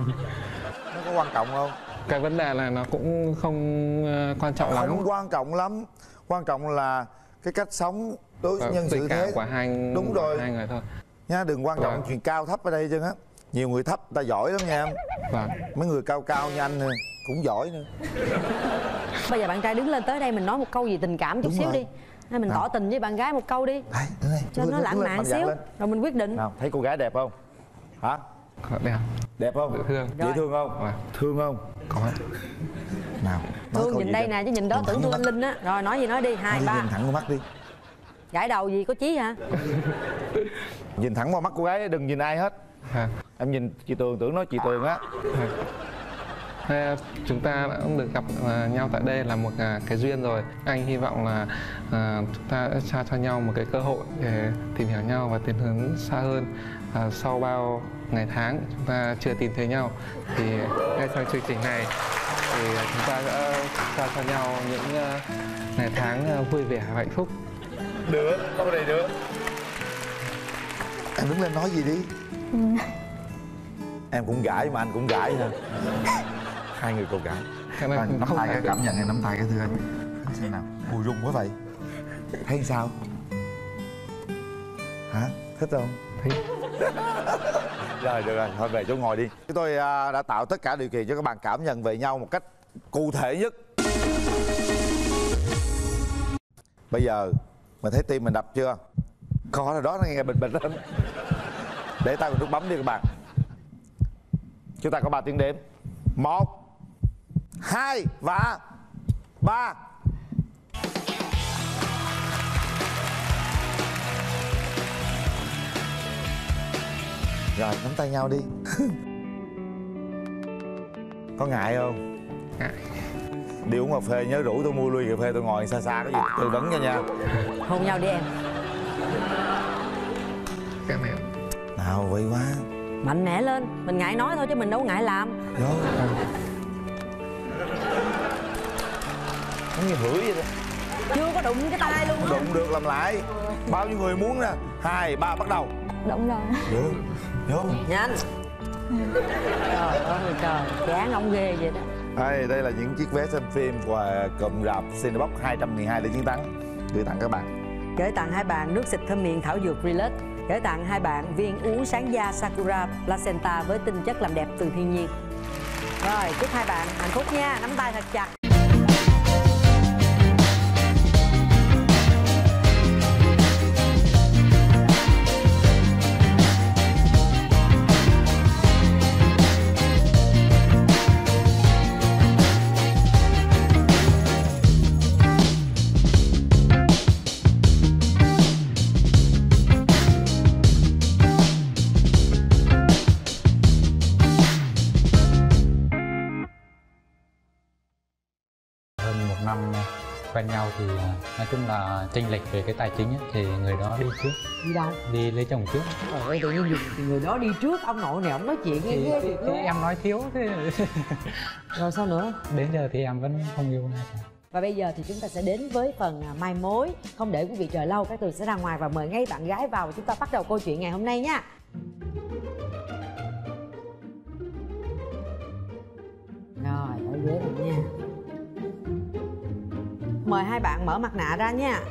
Nó có quan trọng không? Cái vấn đề là nó cũng không ờ, quan trọng lắm. Không quan trọng lắm. Quan trọng là cái cách sống đối Và nhân tình xử cảm thế. của hai, Đúng rồi. hai người thôi. Nha, đừng quan trọng Vâng. chuyện cao thấp ở đây chứ á. Nhiều người thấp ta giỏi lắm nha em. Và Mấy người cao cao như anh nè cũng giỏi nữa. Bây giờ bạn trai đứng lên tới đây mình nói một câu gì tình cảm chút Đúng xíu rồi. đi. Hay mình Nào. tỏ tình với bạn gái một câu đi. Đây, đứng đây. Cho Đứng nó lên, lãng đứng lên, mạn mạnh dạn xíu. lên. Rồi mình quyết định. Nào, thấy cô gái đẹp không? Hả? có đẹp. Đẹp không? Dễ thương. Dễ thương không? Vâng. Thương không? Có. Nào, nói Thương câu nhìn gì đây cho- nè, chứ nhìn đó Nhìn tưởng thẳng thương vô anh mắt. Linh á. Rồi nói gì nói đi, hai Nói ba. Nhìn thẳng vào mắt đi. Gãi đầu gì có chí hả? Nhìn thẳng vào mắt cô gái, đừng nhìn ai hết. À, Em nhìn chị Tường, tưởng nói chị Tường á. à. Thế chúng ta đã được gặp à, nhau tại đây là một à, cái duyên rồi. Anh hy vọng là à, chúng ta sẽ trao cho nhau một cái cơ hội để tìm hiểu nhau và tiến hướng xa hơn. À, sau bao ngày tháng chúng ta chưa tìm thấy nhau thì ngay sau chương trình này thì chúng ta sẽ trao cho nhau những à, ngày tháng à, vui vẻ và hạnh phúc. Được, câu này được. Em đứng lên nói gì đi. Em cũng gãi mà anh cũng gãi hả? Hai người cùng gãi. Cái này Rồi, cũng nắm không tay phải cái cảm nhận này, nắm tay cái thưa anh. Xem nào, ui rung quá vậy. Thấy sao? Hả? Thích không? Thích. Rồi được rồi, thôi về chỗ ngồi đi. Chúng tôi à, đã tạo tất cả điều kiện cho các bạn cảm nhận về nhau một cách cụ thể nhất. Bây giờ mình thấy tim mình đập chưa? Có rồi đó, nó nghe bình bình lên. Để tay vào nút bấm đi các bạn. Chúng ta có ba tiếng đếm. Một, hai và ba. Rồi nắm tay nhau đi. Có ngại không? Ngại. Đi uống cà phê nhớ rủ tôi mua ly cà phê, tôi ngồi xa xa có gì tư vấn cho nha. Hôn nhau đi em. Cái này Nào vậy quá. Mạnh mẽ lên. Mình ngại nói thôi chứ mình đâu ngại làm. Vô. Giống như hửi vậy đó. Chưa có đụng cái tay luôn á. Đụng được làm lại. Bao nhiêu người muốn nè. Hai, ba bắt đầu. Đúng rồi. Vô. Vô. Nhanh. Trời ơi trời, chán ông ghê vậy đó. Đây, đây là những chiếc vé xem phim và cụm rạp Cinebox hai trăm mười hai để chiến thắng gửi tặng các bạn. Gửi tặng hai bạn nước xịt thơm miệng thảo dược Relax. Gửi tặng hai bạn viên uống sáng da Sakura Placenta với tinh chất làm đẹp từ thiên nhiên. Rồi, chúc hai bạn hạnh phúc nha, nắm tay thật chặt. quen nhau thì nói chung là chênh lệch về cái tài chính ấy, thì người đó đi trước. Đi đâu? Đi lấy chồng trước. Trời ơi, tự nhiên dùng thì người đó đi trước, ông nội này ông nói chuyện nghe Thì, ghê thì, thiệt thì luôn. em nói thiếu thế. Rồi sao nữa? Đến giờ thì em vẫn không yêu ai cả. Và bây giờ thì chúng ta sẽ đến với phần à, mai mối. Không để quý vị chờ lâu, các tôi sẽ ra ngoài và mời ngay bạn gái vào và chúng ta bắt đầu câu chuyện ngày hôm nay nha. Rồi, ở ghế này nha. Mời hai bạn mở mặt nạ ra nha.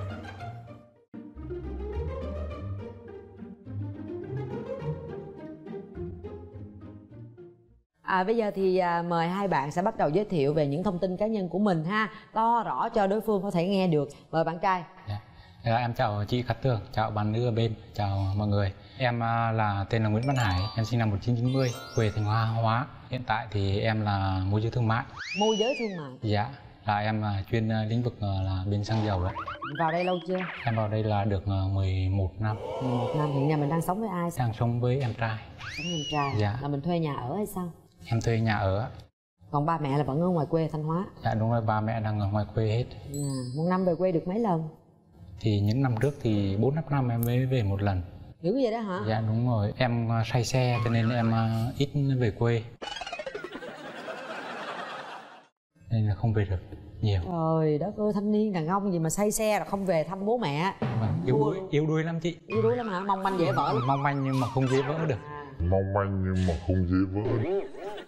À, bây giờ thì à, mời hai bạn sẽ bắt đầu giới thiệu về những thông tin cá nhân của mình ha, to rõ cho đối phương có thể nghe được. Mời bạn trai. Yeah. À, em chào chị Cát Tường, chào bạn nữ ở bên, chào mọi người. Em à, là tên là Nguyễn Văn Hải, em sinh năm một nghìn chín trăm chín mươi, quê Thanh Hóa, Hóa. Hiện tại thì em là môi giới thương mại. Môi giới thương mại. Dạ, là em à, chuyên à, lĩnh vực à, là bên xăng dầu đấy. Vào đây lâu chưa? Em vào đây là được à, mười một năm. mười một năm. Hiện nhà mình đang sống với ai? Đang sống với em trai. Sống với em trai. Dạ. Là mình thuê nhà ở hay sao? Em thuê nhà ở. Còn ba mẹ là vẫn ở ngoài quê Thanh Hóa. Dạ đúng rồi, ba mẹ đang ở ngoài quê hết. À, một năm về quê được mấy lần? Thì những năm trước thì bốn năm năm em mới về một lần. Dữ vậy đó hả? Dạ đúng rồi, em say xe cho nên em ít về quê. Nên là không về được nhiều. Trời đất ơi, thanh niên đàn ông gì mà say xe là không về thăm bố mẹ. Vâng, yếu đuối, yếu đuối lắm chị. Yếu đuối lắm hả? Mong manh dễ vỡ lắm. Mong manh nhưng mà không dễ vỡ được. Mong manh nhưng mà không dễ vỡ được.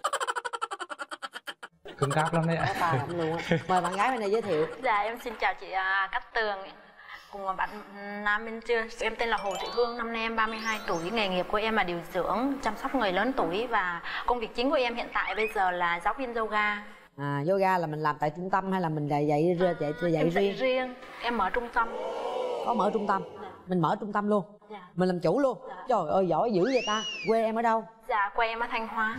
Cứng cáp lắm đấy ạ. Bà lắm luôn á. Mời bạn gái bên này giới thiệu. Dạ em xin chào chị Cát Tường cùng bạn nam bên chưa. Em tên là Hồ Thị Hương, năm nay em ba mươi hai tuổi. Nghề nghiệp của em là điều dưỡng, chăm sóc người lớn tuổi và công việc chính của em hiện tại bây giờ là giáo viên yoga. À, yoga là mình làm tại trung tâm hay là mình dạy dạy dạy, dạy, dạy em riêng? dạy riêng, em mở trung tâm. Có mở trung tâm? Dạ. Mình mở trung tâm luôn? Dạ. Mình làm chủ luôn? Dạ. Trời ơi giỏi dữ vậy ta. Quê em ở đâu? Dạ quê em ở Thanh Hóa.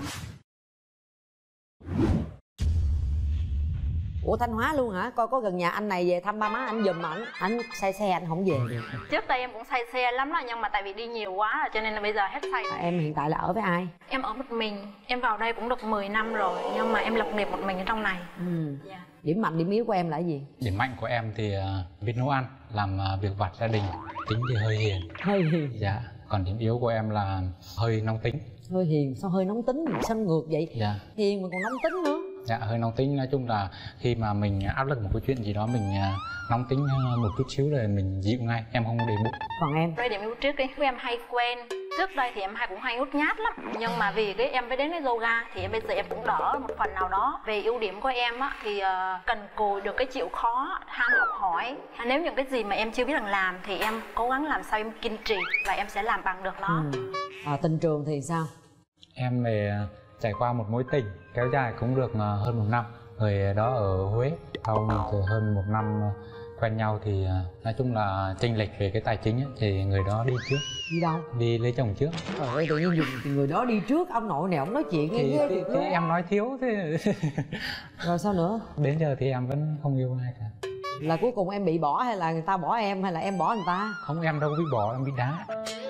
Ủa Thanh Hóa luôn hả? Coi có gần nhà anh này về thăm ba má anh giùm ảnh. Anh say xe anh không về được. Trước đây em cũng say xe lắm rồi nhưng mà tại vì đi nhiều quá rồi cho nên là bây giờ hết say. À, em hiện tại là ở với ai? Em ở một mình. Em vào đây cũng được mười năm rồi nhưng mà em lập nghiệp một mình ở trong này. Ừ. Dạ. Điểm mạnh điểm yếu của em là cái gì? Điểm mạnh của em thì uh, biết nấu ăn, làm uh, việc vặt gia đình, tính thì hơi hiền. Hơi hiền. Dạ. Còn điểm yếu của em là hơi nóng tính. Hơi hiền, sao hơi nóng tính, sao ngược vậy? Dạ. Hiền mà còn nóng tính nữa. Dạ hơi nóng tính, nói chung là khi mà mình áp lực một cái chuyện gì đó mình uh, nóng tính uh, một chút xíu rồi mình dịu ngay, em không để bụng. Còn em? Đây điểm yếu trước đi, em hay quen. Trước đây thì em hay cũng hay nhút nhát lắm nhưng mà vì cái em mới đến với yoga thì em bây giờ em cũng đỡ một phần nào đó. Về ưu điểm của em á thì uh, cần cù, được cái chịu khó, ham học hỏi. Nếu những cái gì mà em chưa biết làm làm thì em cố gắng làm sao em kiên trì và em sẽ làm bằng được nó. Ừ. À, tình trường thì sao? Em thì trải qua một mối tình kéo dài cũng được hơn một năm. Người đó ở Huế. Sau từ hơn một năm quen nhau thì nói chung là chênh lệch về cái tài chính ấy, thì người đó đi trước. Đi đâu? Đi lấy chồng trước. Trời ơi, tự nhiên dùng thì người đó đi trước, ông nội này ông nói chuyện nghe thì, ghê thì, thiệt thì luôn. em nói thiếu thế. Rồi sao nữa? Đến giờ thì em vẫn không yêu ai cả. Là cuối cùng em bị bỏ hay là người ta bỏ em hay là em bỏ người ta? Không, em đâu có bị bỏ, em bị đá.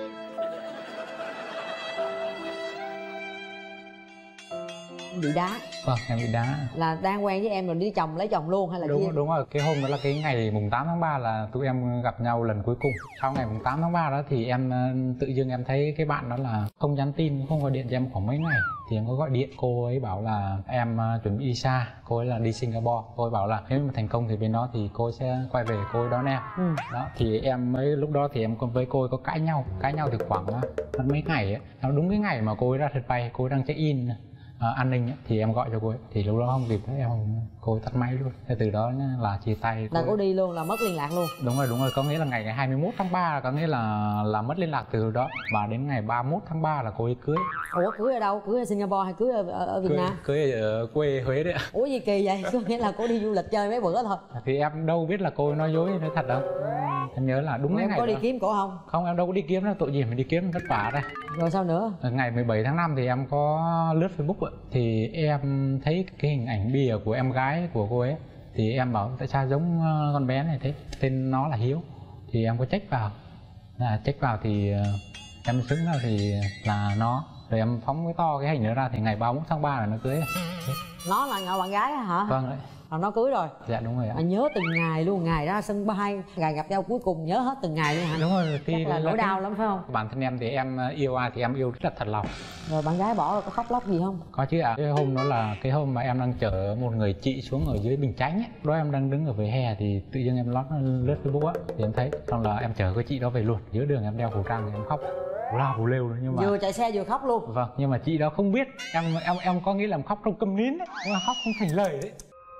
Bị đá? Vâng, em bị đá. Là đang quen với em rồi đi chồng lấy chồng luôn hay là đúng gì? Đúng rồi, cái hôm đó là cái ngày mùng tám tháng ba là tụi em gặp nhau lần cuối cùng. Sau ngày mùng tám tháng ba đó thì em tự dưng em thấy cái bạn đó là không nhắn tin, không gọi điện cho em khoảng mấy ngày. Thì em có gọi điện, cô ấy bảo là em chuẩn bị đi xa, cô ấy là đi Singapore. Cô ấy bảo là nếu mà thành công thì bên đó thì cô ấy sẽ quay về cô ấy đón em. Ừ. Đó, thì em mới lúc đó thì em còn với cô ấy có cãi nhau, cãi nhau thì khoảng mất mấy ngày ấy. Nó đúng cái ngày mà cô ấy ra sân bay, cô ấy đang check in À, an ninh ấy, thì em gọi cho cô ấy thì lúc đó không kịp em không, cô ấy tắt máy luôn. Thế từ đó là chia tay. Là cô, cô đi luôn, là mất liên lạc luôn. Đúng rồi, đúng rồi, có nghĩa là ngày hai mươi mốt tháng ba có nghĩa là là mất liên lạc từ đó, và đến ngày ba mươi mốt tháng ba là cô ấy cưới. Ủa cưới ở đâu? Cưới ở Singapore hay cưới ở, ở, ở Việt cưới, Nam? Cưới ở quê Huế đấy ạ. Ủa gì kỳ vậy? Có nghĩa là cô đi du lịch chơi mấy bữa thôi. Thì em đâu biết là cô ấy nói dối nói thật đâu. Em nhớ là đúng Ủa, cái em ngày có đó. đi kiếm cổ không? Không, em đâu có đi kiếm đâu, tội gì phải đi kiếm, vất vả đây. Rồi sao nữa? Ngày mười bảy tháng năm thì em có lướt Facebook ấy, thì em thấy cái hình ảnh bìa của em gái của cô ấy. Thì em bảo tại sao giống con bé này thế, tên nó là Hiếu. Thì em có check vào, là check vào thì em xứng ra thì là nó. Rồi em phóng cái to cái hình nữa ra thì ngày ba mươi mốt tháng ba là nó cưới. Nó là ngạo bạn gái hả? Vâng đấy. Họ nói cưới rồi. Dạ đúng rồi ạ. À, nhớ từng ngày luôn, ngày ra sân bay, ngày gặp nhau cuối cùng nhớ hết từng ngày luôn hả? Đúng rồi. Chắc là nỗi đau lắm phải không? Bản thân em thì em yêu ai thì em yêu rất là thật lòng. Rồi bạn gái bỏ rồi có khóc lóc gì không? Có chứ ạ. À. Cái hôm đó là cái hôm mà em đang chở một người chị xuống ở dưới Bình Chánh ấy. Đó em đang đứng ở vỉa hè thì tự nhiên em lót lướt Facebook á thì em thấy, xong là em chở cái chị đó về luôn. Giữa đường em đeo khẩu trang thì em khóc la bù lêu nữa, nhưng mà vừa chạy xe vừa khóc luôn. Vâng, nhưng mà chị đó không biết em em em có nghĩ là em khóc trong câm nín đấy, nhưng mà khóc không thành lời đấy.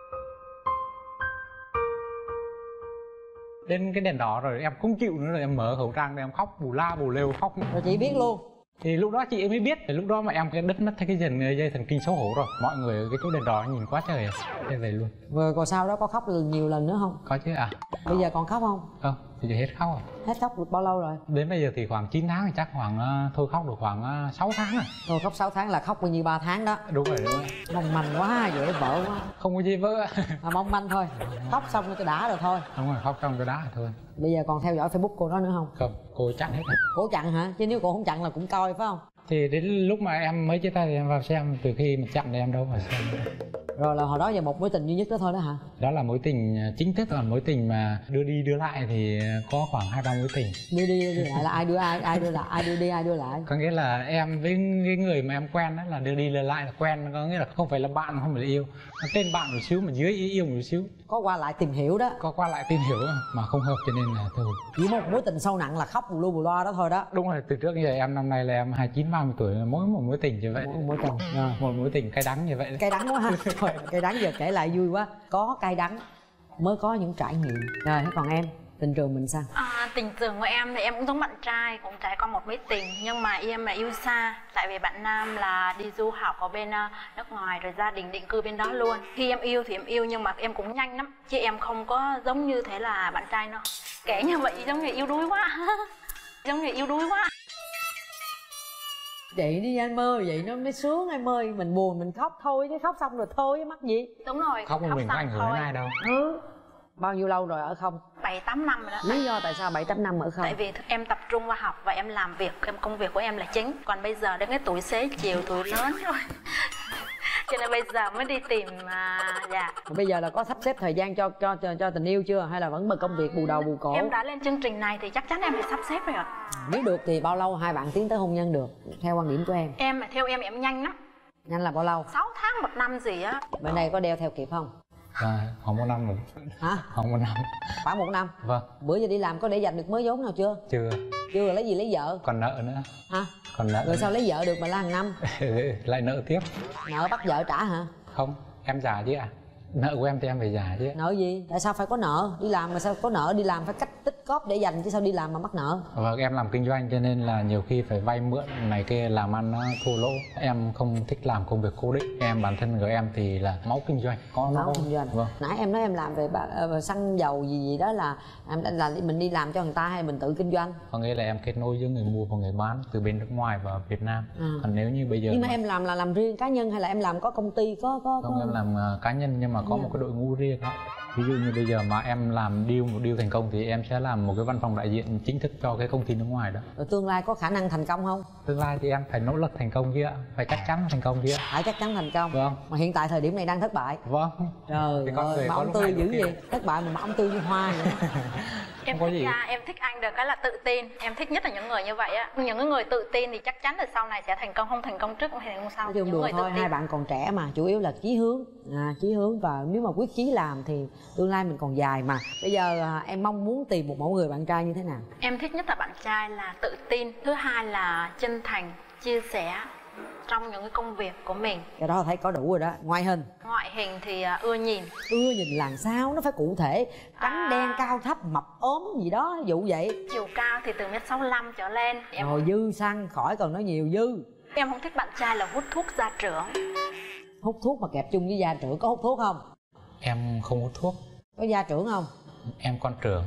Đến cái đèn đỏ rồi em không chịu nữa, rồi em mở khẩu trang để em khóc bù la bù lêu khóc. Rồi chị biết luôn. Thì lúc đó chị mới biết, thì lúc đó mà em cái đứt mất thấy cái dần dây thần kinh xấu hổ rồi. Mọi người ở cái chỗ đèn đỏ nhìn quá trời, em về luôn. Rồi còn sau đó có khóc nhiều lần nữa không? Có chứ ạ. À. Bây giờ còn khóc không? Không, bây giờ hết khóc rồi. Hết khóc được bao lâu rồi? Đến bây giờ thì khoảng chín tháng thì chắc khoảng uh, thôi khóc được khoảng uh, sáu tháng rồi. Thôi khóc sáu tháng là khóc bao nhiêu ba tháng đó. Đúng rồi, đúng rồi. Mong manh quá, dễ vỡ quá. Không có gì vỡ. À, mong manh thôi. Khóc xong cho đã rồi thôi. Đúng rồi, khóc xong cho đã rồi thôi. Bây giờ còn theo dõi Facebook cô đó nữa không? Không, cô chặn hết rồi. Cô chặn hả? Chứ nếu cô không chặn là cũng coi phải không? Thì đến lúc mà em mới chia tay thì em vào xem, từ khi mình chặn thì em đâu vào xem. Rồi là hồi đó giờ một mối tình duy nhất đó thôi đó hả? Đó là mối tình chính thức, còn mối tình mà đưa đi đưa lại thì có khoảng hai ba mối tình. Đưa đi đưa lại là ai đưa ai, ai đưa lại, ai đưa đi ai đưa lại? Có nghĩa là em với cái người mà em quen đó là đưa đi đưa lại là quen, có nghĩa là không phải là bạn, không phải là yêu. Nó tên bạn một xíu mà dưới yêu một xíu. Có qua lại tìm hiểu đó. Có qua lại tìm hiểu mà không hợp cho nên là thôi. Chỉ một mối tình sâu nặng là khóc bù lu bù loa đó thôi đó. Đúng rồi, từ trước đến giờ em năm nay là em hai chín ba mươi tuổi, mỗi một mối tình như vậy. Mỗi mối tình. À, một mối tình cay đắng như vậy. Cay đắng quá ha. Thôi, cay đắng giờ kể lại vui quá. Có cay đắng mới có những trải nghiệm. Rồi thế còn em, tình trường mình sao? À, tình trường của em thì em cũng giống bạn trai, cũng trải qua một mối tình, nhưng mà em là yêu xa. Tại vì bạn nam là đi du học ở bên uh, nước ngoài, rồi gia đình định cư bên đó luôn. Khi em yêu thì em yêu, nhưng mà em cũng nhanh lắm, chứ em không có giống như thế là bạn trai nó. Kể như vậy giống như yêu đuối quá. Giống như yêu đuối quá. Vậy đi anh mơ, vậy nó mới sướng em ơi. Mình buồn mình khóc thôi, chứ khóc xong rồi thôi chứ mắc gì. Đúng rồi. Khóc một mình có ảnh hưởng đến ai đâu. Ừ. Bao nhiêu lâu rồi ở không? bảy tám năm rồi đó. Lý do tại sao bảy tám năm ở không? Tại vì em tập trung vào học và em làm việc, em công việc của em là chính. Còn bây giờ đến cái tuổi xế chiều, tuổi lớn rồi. Cho nên bây giờ mới đi tìm à, dạ. Bây giờ là có sắp xếp thời gian cho cho cho, cho tình yêu chưa, hay là vẫn bận công việc bù đầu bù cổ? Em đã lên chương trình này thì chắc chắn em phải sắp xếp rồi ạ. Nếu được thì bao lâu hai bạn tiến tới hôn nhân được, theo quan điểm của em? Em theo em em nhanh lắm. Nhanh là bao lâu? sáu tháng một năm gì á. Bên này có đeo theo kịp không? À, không một năm rồi. Hả? Không một năm. Khoảng một năm? Vâng. Bữa giờ đi làm có để dành được mới vốn nào chưa? Chưa. Chưa, lấy gì lấy vợ? Còn nợ nữa. Hả? Còn nợ. Rồi sao lấy vợ được mà là hàng năm? Lại nợ tiếp. Nợ bắt vợ trả hả? Không, em trả chứ ạ. À. Nợ của em thì em phải trả chứ. Nợ gì? Tại sao phải có nợ? Đi làm mà sao có nợ? Đi làm phải cách tích góp để dành chứ sao đi làm mà mắc nợ? Vâng, em làm kinh doanh cho nên là nhiều khi phải vay mượn này kia, làm ăn nó thua lỗ. Em không thích làm công việc cố định. Em bản thân của em thì là máu kinh doanh. Có máu nó... kinh doanh. Vâng. Nãy em nói em làm về uh, xăng dầu gì gì đó là em là mình đi làm cho người ta hay mình tự kinh doanh? Có nghĩa là em kết nối giữa người mua và người bán từ bên nước ngoài và Việt Nam. À. Còn nếu như bây giờ nhưng mà, mà em làm là làm riêng cá nhân hay là em làm có công ty có có không có... em làm uh, cá nhân nhưng mà có yeah. một cái đội ngũ riêng đó. Ví dụ như bây giờ mà em làm deal một deal thành công thì em sẽ làm một cái văn phòng đại diện chính thức cho cái công ty nước ngoài đó. Rồi tương lai có khả năng thành công không? Tương lai thì em phải nỗ lực thành công kia, phải chắc chắn thành công kia. Phải chắc chắn thành công. Vâng. Mà hiện tại thời điểm này đang thất bại. Vâng. Trời ơi, mà ông tươi dữ gì? Thất bại mà ông tươi như hoa vậy. Em thích ra, em thích anh được cái là tự tin. Em thích nhất là những người như vậy á. Những người tự tin thì chắc chắn là sau này sẽ thành công, không thành công trước không thành công sau. Nói chung đùa thôi, hai bạn còn trẻ mà, chủ yếu là chí hướng, à, chí hướng và nếu mà quyết chí làm thì tương lai mình còn dài mà. Bây giờ à, em mong muốn tìm một mẫu người bạn trai như thế nào? Em thích nhất là bạn trai là tự tin, thứ hai là chân thành, chia sẻ trong những cái công việc của mình. Cái đó thấy có đủ rồi đó. Ngoại hình? Ngoại hình thì uh, ưa nhìn. Ưa nhìn là sao? Nó phải cụ thể. Trắng à... đen, cao thấp, mập ốm gì đó, ví dụ vậy. Chiều cao thì từ mét sáu mươi lăm trở lên. Em... Rồi dư xăng, khỏi cần nói nhiều dư. Em không thích bạn trai là hút thuốc gia trưởng. Hút thuốc mà kẹp chung với gia trưởng, có hút thuốc không? Em không hút thuốc. Có gia trưởng không? Em con trưởng.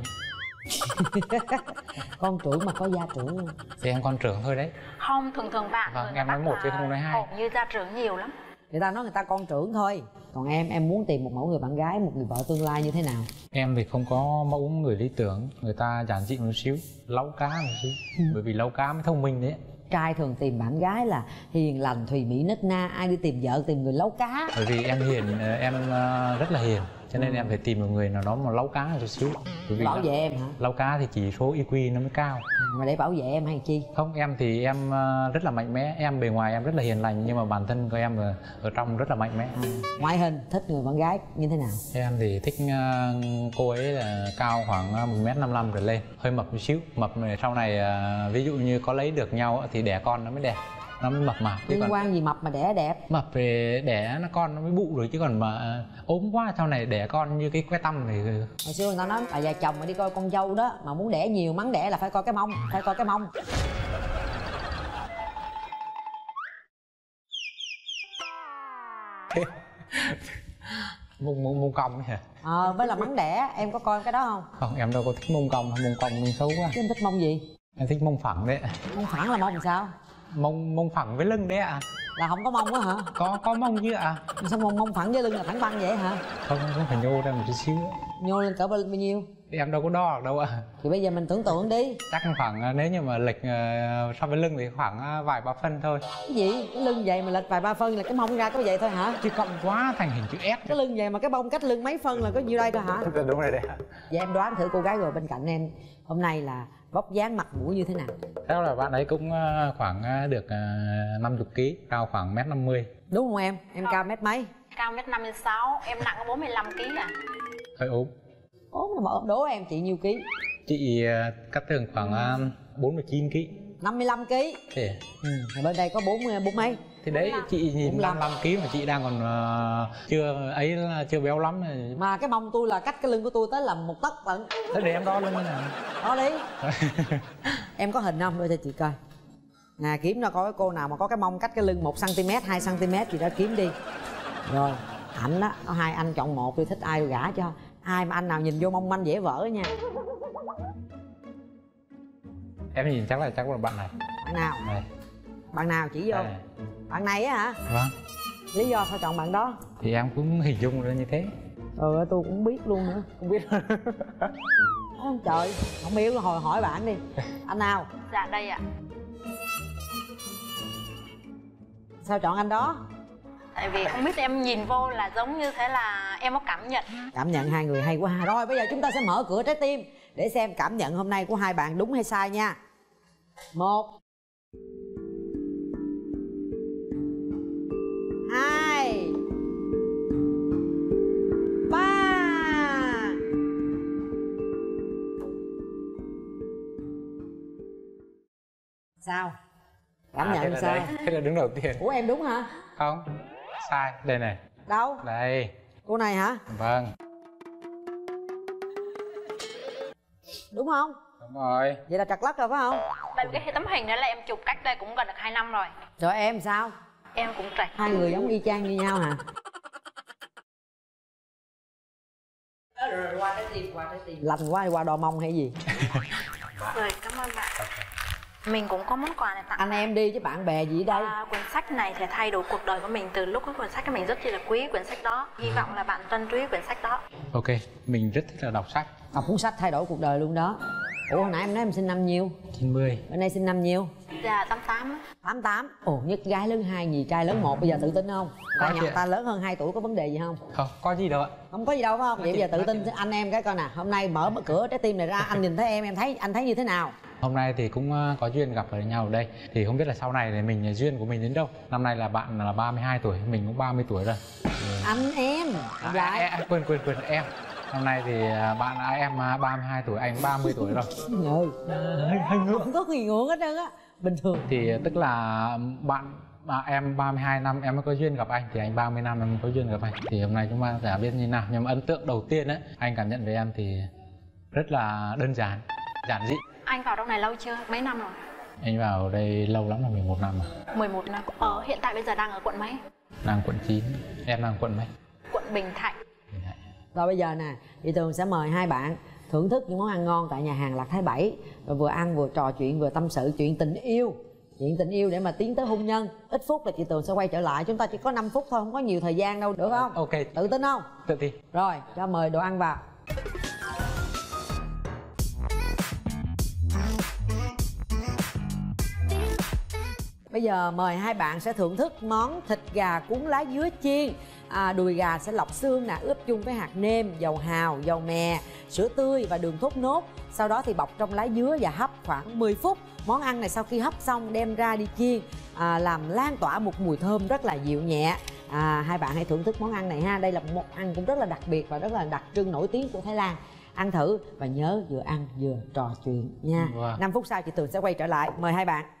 Con trưởng mà có gia trưởng luôn. Thì em con trưởng thôi đấy. Không, thường thường bạn vâng, em nói một chứ không nói hai. Hồn như gia trưởng nhiều lắm. Người ta nói người ta con trưởng thôi. Còn em, em muốn tìm một mẫu người bạn gái, một người vợ tương lai như thế nào? Em thì không có mẫu người lý tưởng. Người ta giản dị một xíu, láu cá một xíu. Ừ. Bởi vì láu cá mới thông minh đấy. Trai thường tìm bạn gái là hiền lành, thùy mỹ, nết na. Ai đi tìm vợ tìm người láu cá. Bởi vì em hiền, em rất là hiền. cho nên Ừ. em phải tìm một người nào đó mà lau cá một chút xíu. Bởi vì Bảo là- vệ em hả? Lau cá thì chỉ số i kiu nó mới cao. Mà để bảo vệ em hay chi? Không, em thì em ờ, rất là mạnh mẽ, em bề ngoài em rất là hiền lành nhưng mà bản thân của em ở, ở trong rất là mạnh mẽ. Ngoại hình thích người bạn gái như thế nào? Em thì thích ờ, cô ấy là cao khoảng ờ, một mét năm mươi lăm trở lên, hơi mập một xíu. Mập này sau này ờ, ví dụ như có lấy được nhau á, thì đẻ con nó mới đẹp, nó mới mập mạp. Chứ Liên còn quan gì mập mà đẻ đẹp? mập thì đẻ nó con nó mới bụ rồi, chứ còn mà ờ, ốm quá sau này đẻ con như cái que tăm thì Hồi xưa người ta nói bà già chồng mà đi coi con dâu đó mà muốn đẻ nhiều mắng đẻ là phải coi cái mông, phải coi cái mông. mông mông mông cong ấy hả? Ờ với là mắng đẻ, em có coi cái đó không? Không, em đâu có thích mông cong, mông cong mông xấu quá. Chứ em thích mông gì? Em thích mông phẳng đấy. Mông phẳng là mông làm sao? Mông mông phẳng với lưng đấy ạ. À. Là không có mông á hả? Có có mông chứ ạ. À. Sao mông mông phẳng với lưng là thẳng băng vậy hả? Không, không phải nhô ra một chút xíu. Nhô lên cỡ bao nhiêu? Em đâu có đo được đâu ạ. À. Thì bây giờ mình tưởng tượng đi. Chắc khoảng nếu như mà lệch uh, so với lưng thì khoảng uh, vài ba phân thôi. Cái gì? Cái lưng vậy mà lệch vài ba phân là cái mông ra có vậy thôi hả? Chứ cộng quá thành hình chữ S. Cái lưng vậy mà cái bông cách lưng mấy phân là có nhiêu đây cơ hả? Đúng rồi đấy. Vậy em đoán thử cô gái ngồi bên cạnh em hôm nay là vóc dáng mặt mũi như thế nào? Theo là bạn ấy cũng uh, khoảng uh, được uh, năm mươi ký, cao khoảng mét năm mươi. Đúng không em? Em cao mét mấy? Cao mét năm mươi sáu, em nặng có bốn mươi lăm ký à? Hơi ốm. Ốm mà ốm đố em chị nhiêu ký? Chị uh, Cát Tường khoảng uh, bốn mươi chín ký. năm mươi lăm ký. Thì ừ. Bên đây có bốn mươi bốn mấy? Thì đấy chị nhìn năm mươi lăm ký mà chị đang còn uh, chưa ấy chưa béo lắm này. Mà cái mông tôi là cách cái lưng của tôi tới là một tấc tận. Thế để em đo lưng nè. Đo đi. Em có hình không? Đưa cho chị coi. Nè kiếm ra coi cái cô nào mà có cái mông cách cái lưng một xăng ti mét, hai xăng ti mét gì đó kiếm đi. Rồi, ảnh đó, có hai anh chọn một, tôi thích ai gả cho. Ai mà anh nào nhìn vô mông manh dễ vỡ nha. Em nhìn chắc là chắc là bạn này. Bạn nào? Này. Bạn nào chỉ vô? Đây. Bạn này á hả? Vâng. Lý do sao chọn bạn đó? Thì em cũng hình dung ra như thế. Ừ, tôi cũng biết luôn nữa. Không biết. Ôi trời, không biết hồi hỏi bạn đi. Anh nào? Dạ đây ạ. Sao chọn anh đó? Tại vì không biết em nhìn vô là giống như thế là em có cảm nhận. Cảm nhận hai người hay quá. Rồi bây giờ chúng ta sẽ mở cửa trái tim để xem cảm nhận hôm nay của hai bạn đúng hay sai nha. Một, hai, ba. Sao? Cảm À, nhận thế là sao? đây. Thế là đứng đầu tiên. Ủa em đúng hả? Không, sai. Đây này. Đâu? Đây. Cô này hả? Vâng. Đúng không? Đúng rồi. Vậy là trật lất rồi phải không? Tại vì cái tấm hình đó là em chụp cách đây cũng gần được hai năm rồi. Rồi em sao? Em cũng trạch. Hai người giống y chang như nhau hả? Rồi qua trái tim, qua trái tim. Lành quá qua đo mông hay gì? Rồi, cảm ơn bạn. Mình cũng có món quà này tặng anh em đi chứ bạn bè gì ở đây? À, quyển sách này thì thay đổi cuộc đời của mình từ lúc cái quyển sách của mình rất chi là quý quyển sách đó. Hy vọng là bạn trân quý quyển sách đó. Ok, mình rất thích là đọc sách. Đọc cuốn sách thay đổi cuộc đời luôn đó. Ủa hồi nãy em nói em sinh năm nhiêu? chín mươi. Bên đây sinh năm nhiêu? Dạ tám tám. tám tám. Ồ, nhất gái lớn hai, nhì trai lớn một, bây giờ tự tin không? Ta Có nhỏ chị. ta lớn hơn hai tuổi có vấn đề gì không? Không, có gì đâu ạ. Không có gì đâu phải không? Vậy bây giờ tự tin anh em cái coi nè, hôm nay mở cửa trái tim này ra anh nhìn thấy em em thấy anh thấy như thế nào? Hôm nay thì cũng uh, có duyên gặp ở nhau ở đây. Thì không biết là sau này thì mình duyên của mình đến đâu. Năm nay là bạn là ba mươi hai tuổi, mình cũng ba mươi tuổi rồi. Anh em. À, Lại. à, à, quên quên quên em. Năm nay thì uh, bạn à, em uh, ba mươi hai tuổi, anh ba mươi tuổi rồi. Nhờ. Hơi hơi ngượng. Không có gì ngượng hết trơn á. Bình thường. Thì tức là bạn à, em ba mươi hai năm em mới có duyên gặp anh, thì anh ba mươi năm em mới có duyên gặp anh. Thì hôm nay chúng ta sẽ biết như nào. Nhưng mà ấn tượng đầu tiên ấy, anh cảm nhận về em thì rất là đơn giản, giản dị. Anh vào trong này lâu chưa? Mấy năm rồi? Anh vào đây lâu lắm rồi, mười một năm rồi. mười một năm. Ờ, hiện tại bây giờ đang ở quận mấy? Đang quận chín, em đang quận mấy? Quận Bình Thạnh. Rồi bây giờ nè, chị Tường sẽ mời hai bạn thưởng thức những món ăn ngon tại nhà hàng Lạc Thái Bảy. Rồi vừa ăn vừa trò chuyện vừa tâm sự chuyện tình yêu. Chuyện tình yêu để mà tiến tới hôn nhân. Ít phút là chị Tường sẽ quay trở lại. Chúng ta chỉ có năm phút thôi, không có nhiều thời gian đâu, được không? Ok. Tự tin không? Tự tin. Rồi, cho mời đồ ăn vào. Bây giờ mời hai bạn sẽ thưởng thức món thịt gà cuốn lá dứa chiên. à, đùi gà sẽ lọc xương nè, ướp chung với hạt nêm, dầu hào, dầu mè, sữa tươi và đường thốt nốt. Sau đó thì bọc trong lá dứa và hấp khoảng mười phút. Món ăn này sau khi hấp xong đem ra đi chiên, à, làm lan tỏa một mùi thơm rất là dịu nhẹ. À, hai bạn hãy thưởng thức món ăn này ha. Đây là một món ăn cũng rất là đặc biệt và rất là đặc trưng nổi tiếng của Thái Lan. Ăn thử và nhớ vừa ăn vừa trò chuyện nha. Wow. năm phút sau chị Tường sẽ quay trở lại. Mời hai bạn.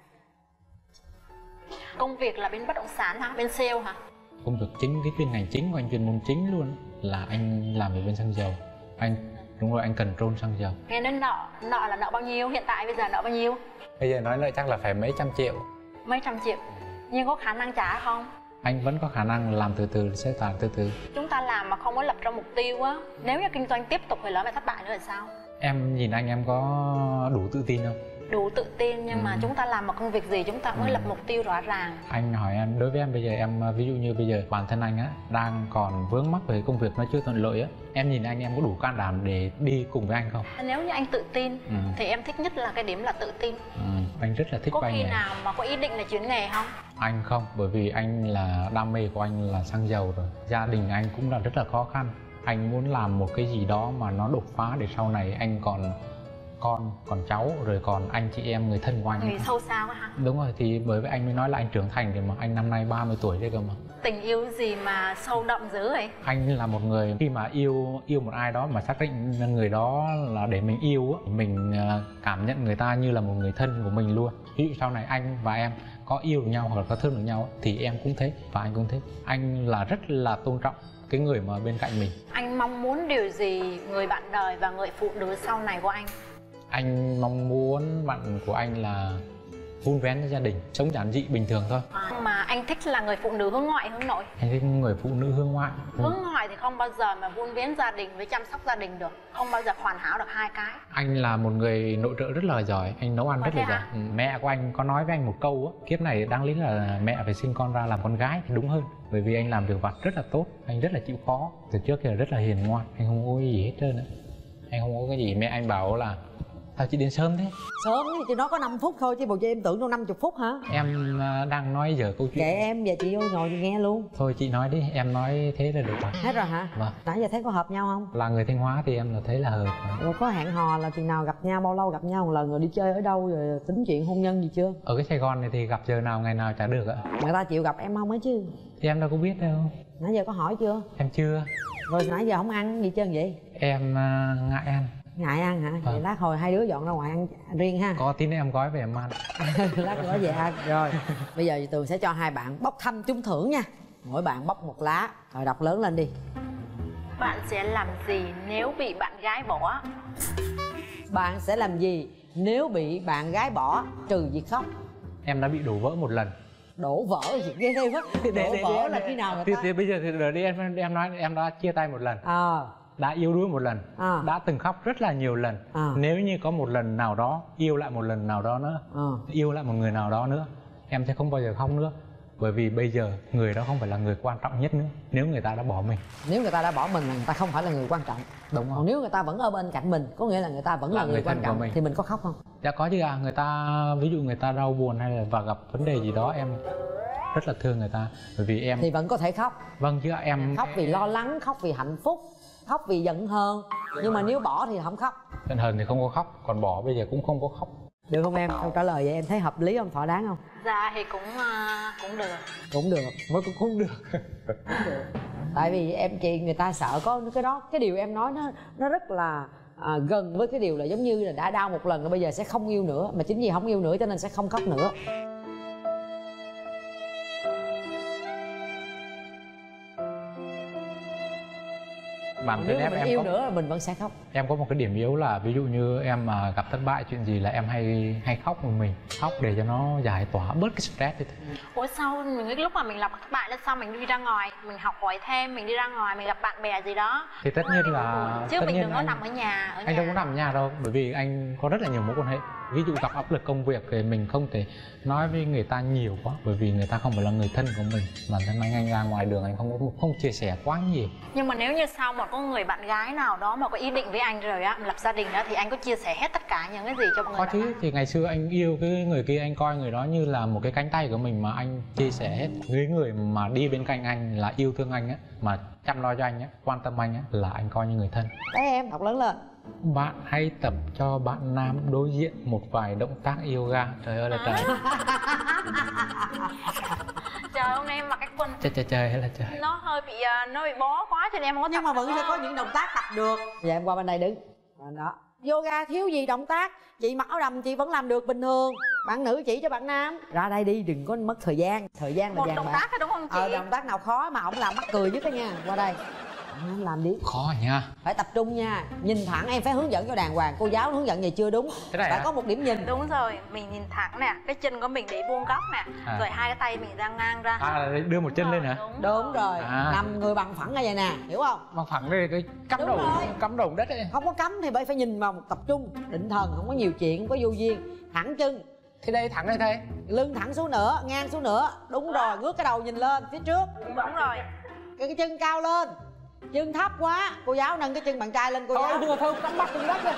Công việc là bên bất động sản hả? Bên sale hả? Công việc chính, cái chuyên ngành chính của anh, chuyên môn chính luôn là anh làm về bên xăng dầu. Anh đúng rồi, anh control xăng dầu. Nghe đến nợ, nợ là nợ bao nhiêu? Hiện tại bây giờ nợ bao nhiêu? Bây giờ nói nợ chắc là phải mấy trăm triệu. Mấy trăm triệu. Nhưng có khả năng trả không? Anh vẫn có khả năng làm từ từ, sẽ trả từ từ. Chúng ta làm mà không có lập ra mục tiêu á, nếu như kinh doanh tiếp tục thì lỡ mà thất bại nữa là sao? Em nhìn anh em có đủ tự tin không? Đủ tự tin, nhưng ừ. mà chúng ta làm một công việc gì chúng ta cũng phải ừ. lập mục tiêu rõ ràng. Anh hỏi em, đối với em bây giờ em, ví dụ như bây giờ bản thân anh á đang còn vướng mắc về công việc nó chưa thuận lợi á, em nhìn anh em có đủ can đảm để đi cùng với anh không? Nếu như anh tự tin ừ. thì em thích nhất là cái điểm là tự tin. Ừ. Anh rất là thích có của anh khi này. nào mà có ý định là chuyển nghề không? Anh không, bởi vì anh là đam mê của anh là xăng dầu rồi. Gia đình anh cũng là rất là khó khăn. Anh muốn làm một cái gì đó mà nó đột phá để sau này anh còn con, còn cháu, rồi còn anh chị em, người thân của anh. Người sâu xa quá hả? Đúng rồi, thì bởi vậy anh mới nói là anh trưởng thành thì mà anh năm nay ba mươi tuổi đấy cơ mà. Tình yêu gì mà sâu đậm dữ vậy? Anh là một người khi mà yêu yêu một ai đó mà xác định người đó là để mình yêu á, mình cảm nhận người ta như là một người thân của mình luôn. Ví dụ sau này anh và em có yêu được nhau hoặc là có thương được nhau thì em cũng thế và anh cũng thế. Anh là rất là tôn trọng cái người mà bên cạnh mình. Anh mong muốn điều gì người bạn đời và người phụ nữ sau này của anh? Anh mong muốn bạn của anh là vun vén cho gia đình, sống giản dị bình thường thôi. À, mà anh thích là người phụ nữ hướng ngoại hướng nội? Anh thích người phụ nữ hướng ngoại. Hướng ừ. ngoại thì không bao giờ mà vun vén gia đình với chăm sóc gia đình được, không bao giờ hoàn hảo được hai cái. Anh là một người nội trợ rất là giỏi, anh nấu ăn có rất là giỏi. Ừ, mẹ của anh có nói với anh một câu á, kiếp này đáng lý là mẹ phải sinh con ra làm con gái thì đúng hơn, bởi vì anh làm việc vặt rất là tốt, anh rất là chịu khó, từ trước thì rất là hiền ngoan, anh không có cái gì hết trơn á, anh không có cái gì. Mẹ anh bảo là sao chị đến sớm thế? Sớm thì chị nói có năm phút thôi chứ bộ cho em tưởng đâu năm mươi phút hả? Em đang nói giờ câu chuyện. Kệ em, giờ chị vô ngồi chị nghe luôn. Thôi chị nói đi, em nói thế là được rồi. Hết rồi hả? Vâng. Nãy giờ thấy có hợp nhau không? Là người Thanh Hóa thì em là thấy là hợp. Rồi có hẹn hò là chừng nào gặp nhau, bao lâu gặp nhau một lần, rồi đi chơi ở đâu, rồi tính chuyện hôn nhân gì chưa? Ở cái Sài Gòn này thì gặp giờ nào ngày nào chả được ạ. Người ta chịu gặp em không ấy chứ? Thì em đâu có biết đâu. Nãy giờ có hỏi chưa? Em chưa. Rồi nãy giờ không ăn gì trơn vậy? Em uh, ngại ăn. Ngại ăn hả? Vậy lát hồi hai đứa dọn ra ngoài ăn riêng ha. Có tí nữa em gói về em ăn. Lát nữa về ăn. Rồi bây giờ Tường sẽ cho hai bạn bốc thăm trúng thưởng nha. Mỗi bạn bốc một lá. Rồi đọc lớn lên đi. Bạn sẽ làm gì nếu bị bạn gái bỏ? Bạn sẽ làm gì nếu bị bạn gái bỏ trừ việc khóc? Em đã bị đổ vỡ một lần. Đổ vỡ gì ghê quá. Đổ để, để, vỡ để, là để, khi nào người thì, ta? Thì bây giờ thì đợi đi em em nói em đã chia tay một lần. À. Đã yêu đuối một lần, à. đã từng khóc rất là nhiều lần. à. Nếu như có một lần nào đó yêu lại một lần nào đó nữa, à. yêu lại một người nào đó nữa, em sẽ không bao giờ khóc nữa. Bởi vì bây giờ người đó không phải là người quan trọng nhất nữa. Nếu người ta đã bỏ mình, nếu người ta đã bỏ mình là người ta không phải là người quan trọng. Đúng không? Còn nếu người ta vẫn ở bên cạnh mình, có nghĩa là người ta vẫn là, là người, người quan trọng mình, thì mình có khóc không? Dạ có chứ à. Người ta ví dụ người ta đau buồn hay là và gặp vấn đề gì đó, em rất là thương người ta. Bởi vì em thì vẫn có thể khóc. Vâng chứ em khóc vì lo lắng, khóc vì hạnh phúc, khóc vì giận hờn. Nhưng mà nếu bỏ thì không khóc. Giận hờn thì không có khóc, còn bỏ bây giờ cũng không có khóc. Được không em? Câu trả lời vậy em thấy hợp lý không, thỏa đáng không? Dạ thì cũng uh, cũng được. Cũng được. Mới cũng không được. Cũng được. Tại vì em chị người ta sợ có cái đó, cái điều em nói nó nó rất là à, gần với cái điều là giống như là đã đau một lần rồi bây giờ sẽ không yêu nữa, mà chính vì không yêu nữa cho nên sẽ không khóc nữa. Bản thân em, mình em yêu có, nữa là mình vẫn sẽ khóc. Em có một cái điểm yếu là ví dụ như em mà gặp thất bại chuyện gì là em hay hay khóc một mình, khóc để cho nó giải tỏa bớt cái stress đi. Ủa sao mình cái lúc mà mình gặp thất bại là sao mình đi ra ngoài, mình học hỏi thêm, mình đi ra ngoài mình gặp bạn bè gì đó. Thì tất nhiên là chứ tất mình nhiên đừng có anh, nằm ở nhà. Ở anh nhà. đâu có nằm ở nhà đâu, bởi vì anh có rất là nhiều mối quan hệ. Ví dụ gặp áp lực công việc thì mình không thể nói với người ta nhiều quá, bởi vì người ta không phải là người thân của mình. Bản thân anh anh ra ngoài đường anh không không chia sẻ quá nhiều. Nhưng mà nếu như sau mà có người bạn gái nào đó mà có ý định với anh rồi á, lập gia đình đó, thì anh có chia sẻ hết tất cả những cái gì cho mọi người? Có chứ, thì ngày xưa anh yêu cái người kia, anh coi người đó như là một cái cánh tay của mình mà anh chia sẻ hết. Với người mà đi bên cạnh anh là yêu thương anh á, mà chăm lo cho anh á, quan tâm anh á, là anh coi như người thân. Đấy em, học lớn lên. Bạn hãy tập cho bạn nam đối diện một vài động tác yoga. Trời ơi là trời. Trời, hôm nay em mặc cái quần Trời trời trời hay là trời. nó hơi bị nó bị bó quá cho nên em không có. Nhưng mà vẫn sẽ có những động tác tập được. Dạ em qua bên đây đứng. Đó. Yoga thiếu gì động tác. Chị mặc áo đầm chị vẫn làm được bình thường. Bạn nữ chỉ cho bạn nam. Ra đây đi, đừng có mất thời gian. Thời gian là một vàng động bạc. tác thôi đúng không chị? Ờ, động tác nào khó mà ổng làm mắc cười nhất đó nha. Qua đây. Em làm đi. Khó nha. Phải tập trung nha. Nhìn thẳng, em phải hướng dẫn cho đàng hoàng. Cô giáo hướng dẫn vậy chưa đúng. Cái này phải à? có một điểm nhìn. Đúng rồi, mình nhìn thẳng nè, cái chân của mình để vuông góc nè, À. rồi hai cái tay mình ra ngang ra. À, đưa một chân lên hả? Đúng, Đúng rồi. À. Nằm người bằng phẳng như vậy nè, hiểu không? Bằng phẳng đây cái cắm Đúng đầu rồi. cắm đầu đất ấy. Không có cắm thì phải phải nhìn vào một tập trung, định thần, không có nhiều chuyện, không có vô duyên. Thẳng chân. Thì đây thẳng đây thầy. Lưng thẳng xuống nữa, ngang xuống nữa. Đúng rồi, ngước cái đầu nhìn lên phía trước. Đúng rồi. Cái, cái chân cao lên. Chân thấp quá. Cô giáo nâng cái chân bạn trai lên cô Thôi giáo. đừng thôi cắm mặt xuống đất rồi.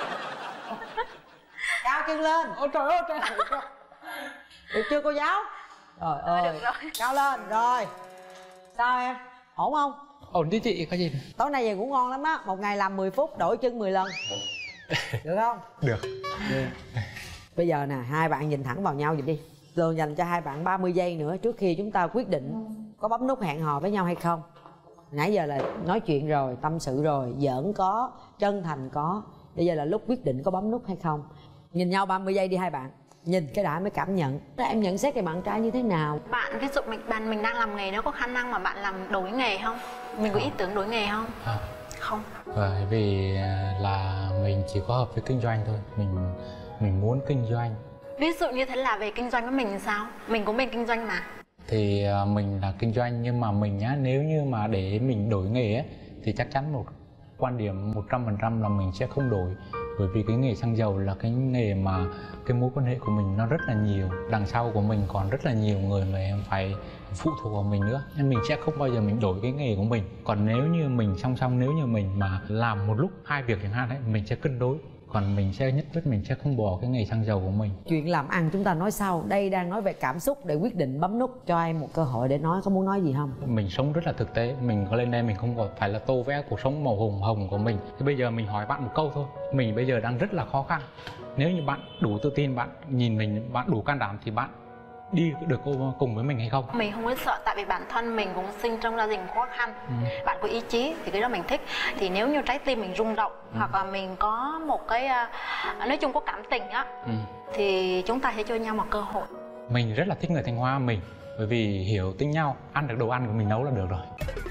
Cao chân lên. Ôi trời ơi trời. Được chưa cô giáo? Trời ơi. Được rồi. Cao lên, rồi. Sao em? Ổn không? Ổn chứ chị, có gì. Tối nay về ngủ ngon lắm á. Một ngày làm mười phút, đổi chân mười lần. Được không? Được. Được. Bây giờ nè, hai bạn nhìn thẳng vào nhau giùm đi. Tường dành cho hai bạn ba mươi giây nữa trước khi chúng ta quyết định có bấm nút hẹn hò với nhau hay không. Nãy giờ là nói chuyện rồi, tâm sự rồi, giỡn có, chân thành có. Bây giờ là lúc quyết định có bấm nút hay không. Nhìn nhau ba mươi giây đi hai bạn. Nhìn cái đã mới cảm nhận. Em nhận xét về bạn trai như thế nào? Bạn ví dụ mình bạn mình đang làm nghề, nó có khả năng mà bạn làm đổi nghề không? Mình có ý tưởng đổi nghề không? À. Không. Bởi vì là mình chỉ có hợp với kinh doanh thôi. Mình mình muốn kinh doanh. Ví dụ như thế là về kinh doanh với mình thì sao? Mình cũng bên kinh doanh mà. Thì mình là kinh doanh, nhưng mà mình á, nếu như mà để mình đổi nghề á, thì chắc chắn một quan điểm một trăm phần trăm là mình sẽ không đổi. Bởi vì cái nghề xăng dầu là cái nghề mà cái mối quan hệ của mình nó rất là nhiều. Đằng sau của mình còn rất là nhiều người mà em phải phụ thuộc vào mình nữa. Nên mình sẽ không bao giờ mình đổi cái nghề của mình. Còn nếu như mình song song, nếu như mình mà làm một lúc hai việc chẳng hạn ấy, mình sẽ cân đối. Còn mình sẽ nhất quyết mình sẽ không bỏ cái nghề xăng dầu của mình. Chuyện làm ăn chúng ta nói sau. Đây đang nói về cảm xúc để quyết định bấm nút. Cho em một cơ hội để nói, có muốn nói gì không? Mình sống rất là thực tế. Mình có lên đây mình không phải là tô vẽ cuộc sống màu hồng hồng của mình. Thì bây giờ mình hỏi bạn một câu thôi. Mình bây giờ đang rất là khó khăn. Nếu như bạn đủ tự tin, bạn nhìn mình, bạn đủ can đảm thì bạn đi được cùng với mình hay không? Mình không có sợ, tại vì bản thân mình cũng sinh trong gia đình khó khăn. Ừ. Bạn có ý chí thì cái đó mình thích. Thì nếu như trái tim mình rung động, ừ. hoặc là mình có một cái nói chung có cảm tình á, ừ. thì chúng ta sẽ cho nhau một cơ hội. Mình rất là thích người Thanh Hóa mình, bởi vì hiểu tính nhau, ăn được đồ ăn của mình nấu là được rồi.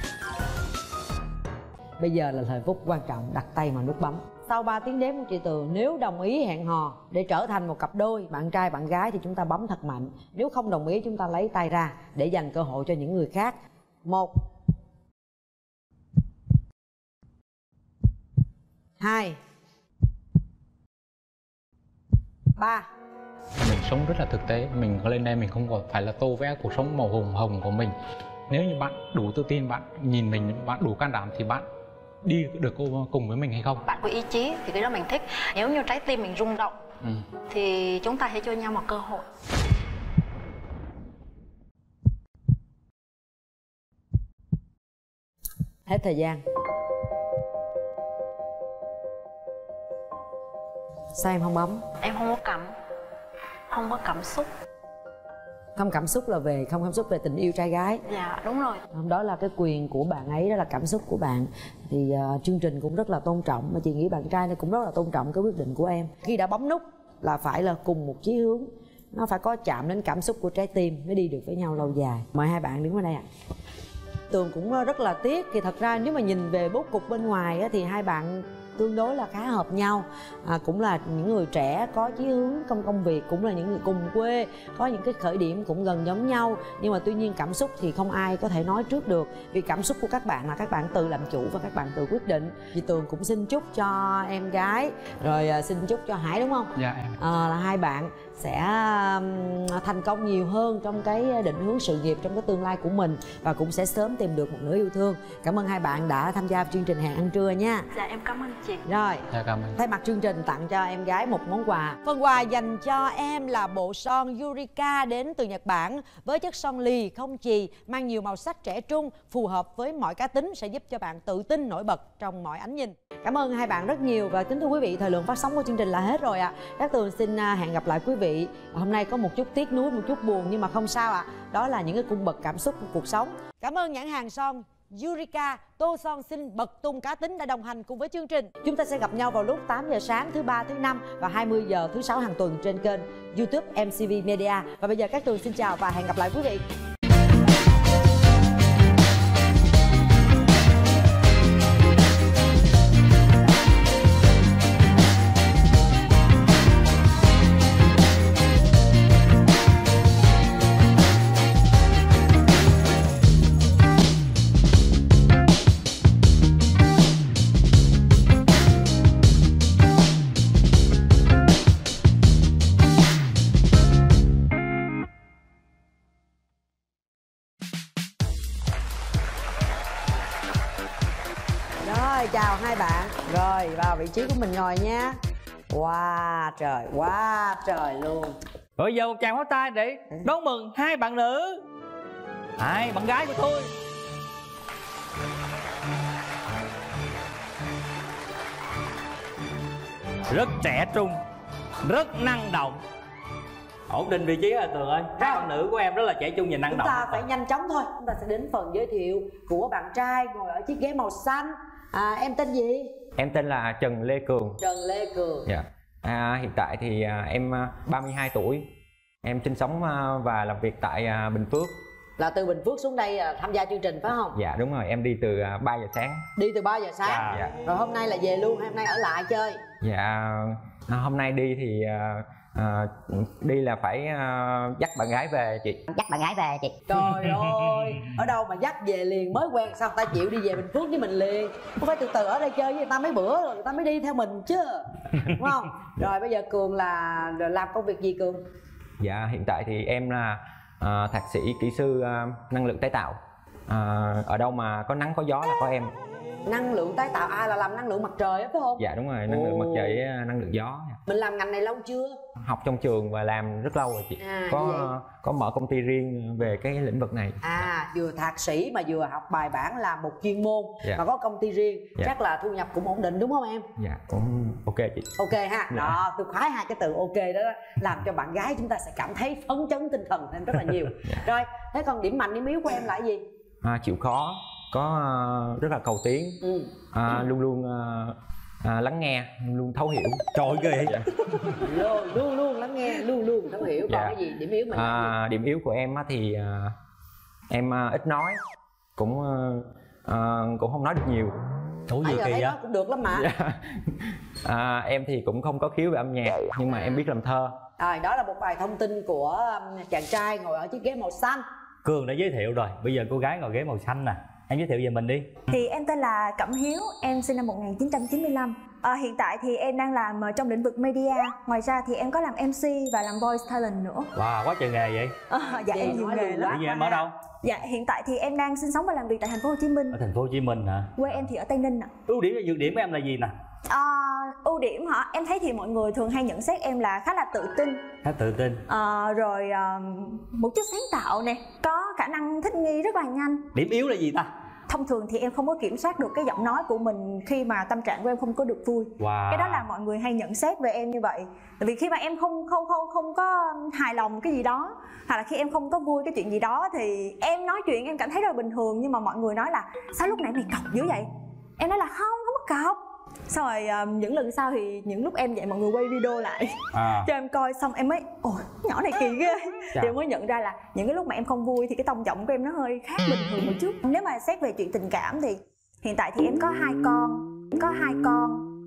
Bây giờ là thời phút quan trọng, đặt tay vào nút bấm. Sau ba tiếng đếm của chị Tường, nếu đồng ý hẹn hò để trở thành một cặp đôi, bạn trai bạn gái, thì chúng ta bấm thật mạnh. Nếu không đồng ý chúng ta lấy tay ra để dành cơ hội cho những người khác. Một, hai, ba. Mình sống rất là thực tế. Mình có lên đây mình không phải là tô vẽ cuộc sống màu hồng hồng của mình. Nếu như bạn đủ tự tin, bạn nhìn mình, bạn đủ can đảm thì bạn đi được cùng với mình hay không? Bạn có ý chí thì cái đó mình thích. Nếu như trái tim mình rung động, ừ. thì chúng ta sẽ cho nhau một cơ hội. Hết thời gian. Sao em không bấm? Em không có cảm Không có cảm xúc. Không cảm xúc là về không cảm xúc về tình yêu trai gái. Dạ đúng rồi. Đó là cái quyền của bạn ấy, đó là cảm xúc của bạn. Thì uh, chương trình cũng rất là tôn trọng, mà chị nghĩ bạn trai này cũng rất là tôn trọng cái quyết định của em. Khi đã bấm nút là phải là cùng một chí hướng, nó phải có chạm đến cảm xúc của trái tim mới đi được với nhau lâu dài. Mời hai bạn đứng vào đây ạ. Tường cũng rất là tiếc, thì thật ra nếu mà nhìn về bố cục bên ngoài á, thì hai bạn tương đối là khá hợp nhau, à, cũng là những người trẻ có chí hướng trong công việc, cũng là những người cùng quê, có những cái khởi điểm cũng gần giống nhau. Nhưng mà tuy nhiên cảm xúc thì không ai có thể nói trước được, vì cảm xúc của các bạn là các bạn tự làm chủ và các bạn tự quyết định. Chị Tường cũng xin chúc cho em gái, rồi à, xin chúc cho Hải, đúng không? Dạ em. À, là hai bạn sẽ um, thành công nhiều hơn trong cái định hướng sự nghiệp, trong cái tương lai của mình, và cũng sẽ sớm tìm được một nửa yêu thương. Cảm ơn hai bạn đã tham gia chương trình Hẹn Ăn Trưa nha. Dạ em cảm ơn chị. Rồi, Dạ cảm ơn. thay mặt chương trình tặng cho em gái một món quà. Phần quà dành cho em là bộ son Eureka đến từ Nhật Bản, với chất son lì không chì, mang nhiều màu sắc trẻ trung, phù hợp với mọi cá tính, sẽ giúp cho bạn tự tin nổi bật trong mọi ánh nhìn. Cảm ơn hai bạn rất nhiều. Và kính thưa quý vị, thời lượng phát sóng của chương trình là hết rồi ạ. À. Cát Tường xin hẹn gặp lại quý vị. Hôm nay có một chút tiếc nuối, một chút buồn, nhưng mà không sao ạ. À. Đó là những cái cung bậc cảm xúc của cuộc sống. Cảm ơn nhãn hàng son Eureka, tô son xinh bật tung cá tính đã đồng hành cùng với chương trình. Chúng ta sẽ gặp nhau vào lúc tám giờ sáng thứ ba, thứ năm và hai mươi giờ thứ sáu hàng tuần trên kênh YouTube em xê vê Media. Và bây giờ Cát Tường xin chào và hẹn gặp lại quý vị. Chào hai bạn. Rồi vào vị trí của mình ngồi nha. Wow trời, wow trời luôn. Rồi giờ một tràng pháo tay để đón mừng hai bạn nữ, hai bạn gái của tôi. Rất trẻ trung, rất năng động. Ổn định vị trí rồi Tường ơi. Hai bạn nữ của em rất là trẻ trung và năng động. Chúng ta phải nhanh chóng thôi. Chúng ta sẽ đến phần giới thiệu của bạn trai ngồi ở chiếc ghế màu xanh. À, em tên gì? Em tên là Trần Lê Cường. Trần Lê Cường. Dạ. À, hiện tại thì à, em ba mươi hai tuổi. Em sinh sống à, và làm việc tại à, Bình Phước. Là từ Bình Phước xuống đây à, tham gia chương trình phải không? Dạ đúng rồi, em đi từ à, ba giờ sáng. Đi từ ba giờ sáng. Dạ. Rồi hôm nay là về luôn hay hôm nay ở lại chơi? Dạ, à, hôm nay đi thì à, à, đi là phải à, dắt bạn gái về chị. Dắt bạn gái về chị. Trời ơi, ở đâu mà dắt về liền, mới quen sao người ta chịu đi về Bình Phước với mình liền. Không phải từ từ ở đây chơi với người ta mấy bữa rồi người ta mới đi theo mình chứ, đúng không? Rồi bây giờ Cường là làm công việc gì Cường? Dạ hiện tại thì em là à, thạc sĩ kỹ sư à, năng lượng tái tạo. À, ở đâu mà có nắng có gió là có em. Năng lượng tái tạo, ai là làm năng lượng mặt trời á phải không? Dạ đúng rồi, năng lượng mặt trời với năng lượng gió. Mình làm ngành này lâu chưa? Học trong trường và làm rất lâu rồi chị. À, có có mở công ty riêng về cái lĩnh vực này. À, vừa thạc sĩ mà vừa học bài bản làm một chuyên môn. Dạ. Mà có công ty riêng. Dạ. Chắc là thu nhập cũng ổn định đúng không em? Dạ cũng ok chị. Ok ha. Dạ. Đó, tôi khoái hai cái từ ok đó, đó làm cho bạn gái chúng ta sẽ cảm thấy phấn chấn tinh thần thêm rất là nhiều. Dạ. Rồi, thế còn điểm mạnh điểm yếu của em là gì? À, chịu khó, có uh, rất là cầu tiến, ừ. à, ừ. luôn luôn uh, à, lắng nghe, luôn thấu hiểu. Trời ơi ghê. Dạ. luôn luôn luôn lắng nghe, luôn luôn thấu hiểu. Còn dạ. cái gì điểm yếu mình? À, điểm yếu của em á thì uh, em uh, ít nói, cũng uh, uh, cũng không nói được nhiều. Thú gì kỳ á? Cũng được lắm mà. Dạ. À, em thì cũng không có khiếu về âm nhạc nhưng mà em biết làm thơ. À, đó là một vài thông tin của chàng trai ngồi ở chiếc ghế màu xanh. Cường đã giới thiệu rồi, bây giờ cô gái ngồi ghế màu xanh nè. Em giới thiệu về mình đi. Thì em tên là Cẩm Hiếu, em sinh năm một nghìn chín trăm chín mươi lăm. À, hiện tại thì em đang làm trong lĩnh vực media. Ngoài ra thì em có làm em xê và làm voice talent nữa. Wow, quá trời nghề vậy. À, dạ em nhiều nghề lắm. Bây giờ em ở đâu? Dạ hiện tại thì em đang sinh sống và làm việc tại thành phố Hồ Chí Minh. Ở thành phố Hồ Chí Minh hả? Quê em thì ở Tây Ninh ạ. Ưu điểm và nhược điểm của em là gì nè? À, ưu điểm hả? Em thấy thì mọi người thường hay nhận xét em là khá là tự tin. Khá tự tin. À, rồi uh, một chút sáng tạo nè, có khả năng thích nghi rất là nhanh. Điểm yếu là gì ta? Thông thường thì em không có kiểm soát được cái giọng nói của mình khi mà tâm trạng của em không có được vui. Wow. Cái đó là mọi người hay nhận xét về em như vậy. Tại vì khi mà em không không không không có hài lòng cái gì đó, hoặc là khi em không có vui cái chuyện gì đó thì em nói chuyện em cảm thấy rất là bình thường, nhưng mà mọi người nói là sao lúc nãy mày cọc dữ vậy? Em nói là không, không có cọc. Xong rồi um, những lần sau thì những lúc em vậy mọi người quay video lại à. cho em coi, xong em mới ôi nhỏ này kỳ ghê. Thì em mới nhận ra là những cái lúc mà em không vui thì cái tông giọng của em nó hơi khác bình thường một chút. Nếu mà xét về chuyện tình cảm thì hiện tại thì em có hai con, có hai con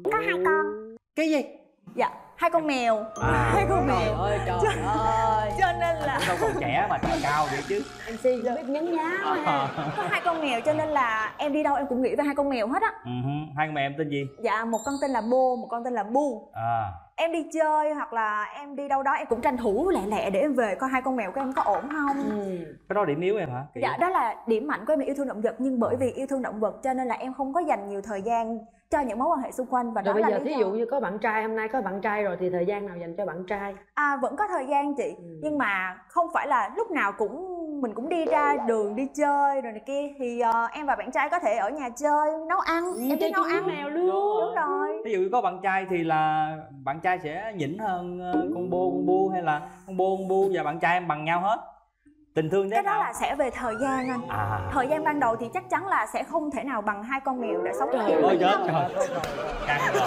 Có hai con. Cái gì? Dạ, hai con mèo. À, hai con Trời mèo. ơi trời cho, ơi. cho nên là đâu còn trẻ mà trời cao vậy chứ. em xê cũng biết nhấn nhá. có hai con mèo cho nên là em đi đâu em cũng nghĩ về hai con mèo hết á. Uh-huh. Hai con mèo em tên gì? Dạ, một con tên là Bô, một con tên là Bu. À. Em đi chơi hoặc là em đi đâu đó em cũng tranh thủ lẹ lẹ để em về coi hai con mèo của em có ổn không. Ừ. Cái đó điểm yếu em hả? Kỳ Dạ, đó là điểm mạnh của em là yêu thương động vật, nhưng bởi vì yêu thương động vật cho nên là em không có dành nhiều thời gian cho những mối quan hệ xung quanh, và Rồi đó bây là giờ lý thí do. dụ như có bạn trai, hôm nay có bạn trai rồi thì thời gian nào dành cho bạn trai? À, vẫn có thời gian chị, ừ. nhưng mà không phải là lúc nào cũng mình cũng đi ra đường đi chơi rồi này kia, thì uh, em và bạn trai có thể ở nhà chơi, nấu ăn. Ừ, em thích nấu ăn mèo luôn. Đúng rồi. Ví dụ có bạn trai thì là bạn trai sẽ nhỉnh hơn con Bô con Bu, hay là con Bô con Bu và bạn trai em bằng nhau hết? Tình thương thế cái nào? đó là sẽ về thời gian anh. À. Thời gian ban đầu thì chắc chắn là sẽ không thể nào bằng hai con mèo đã sống với Trời nhau. ơi chết trời, căng rồi.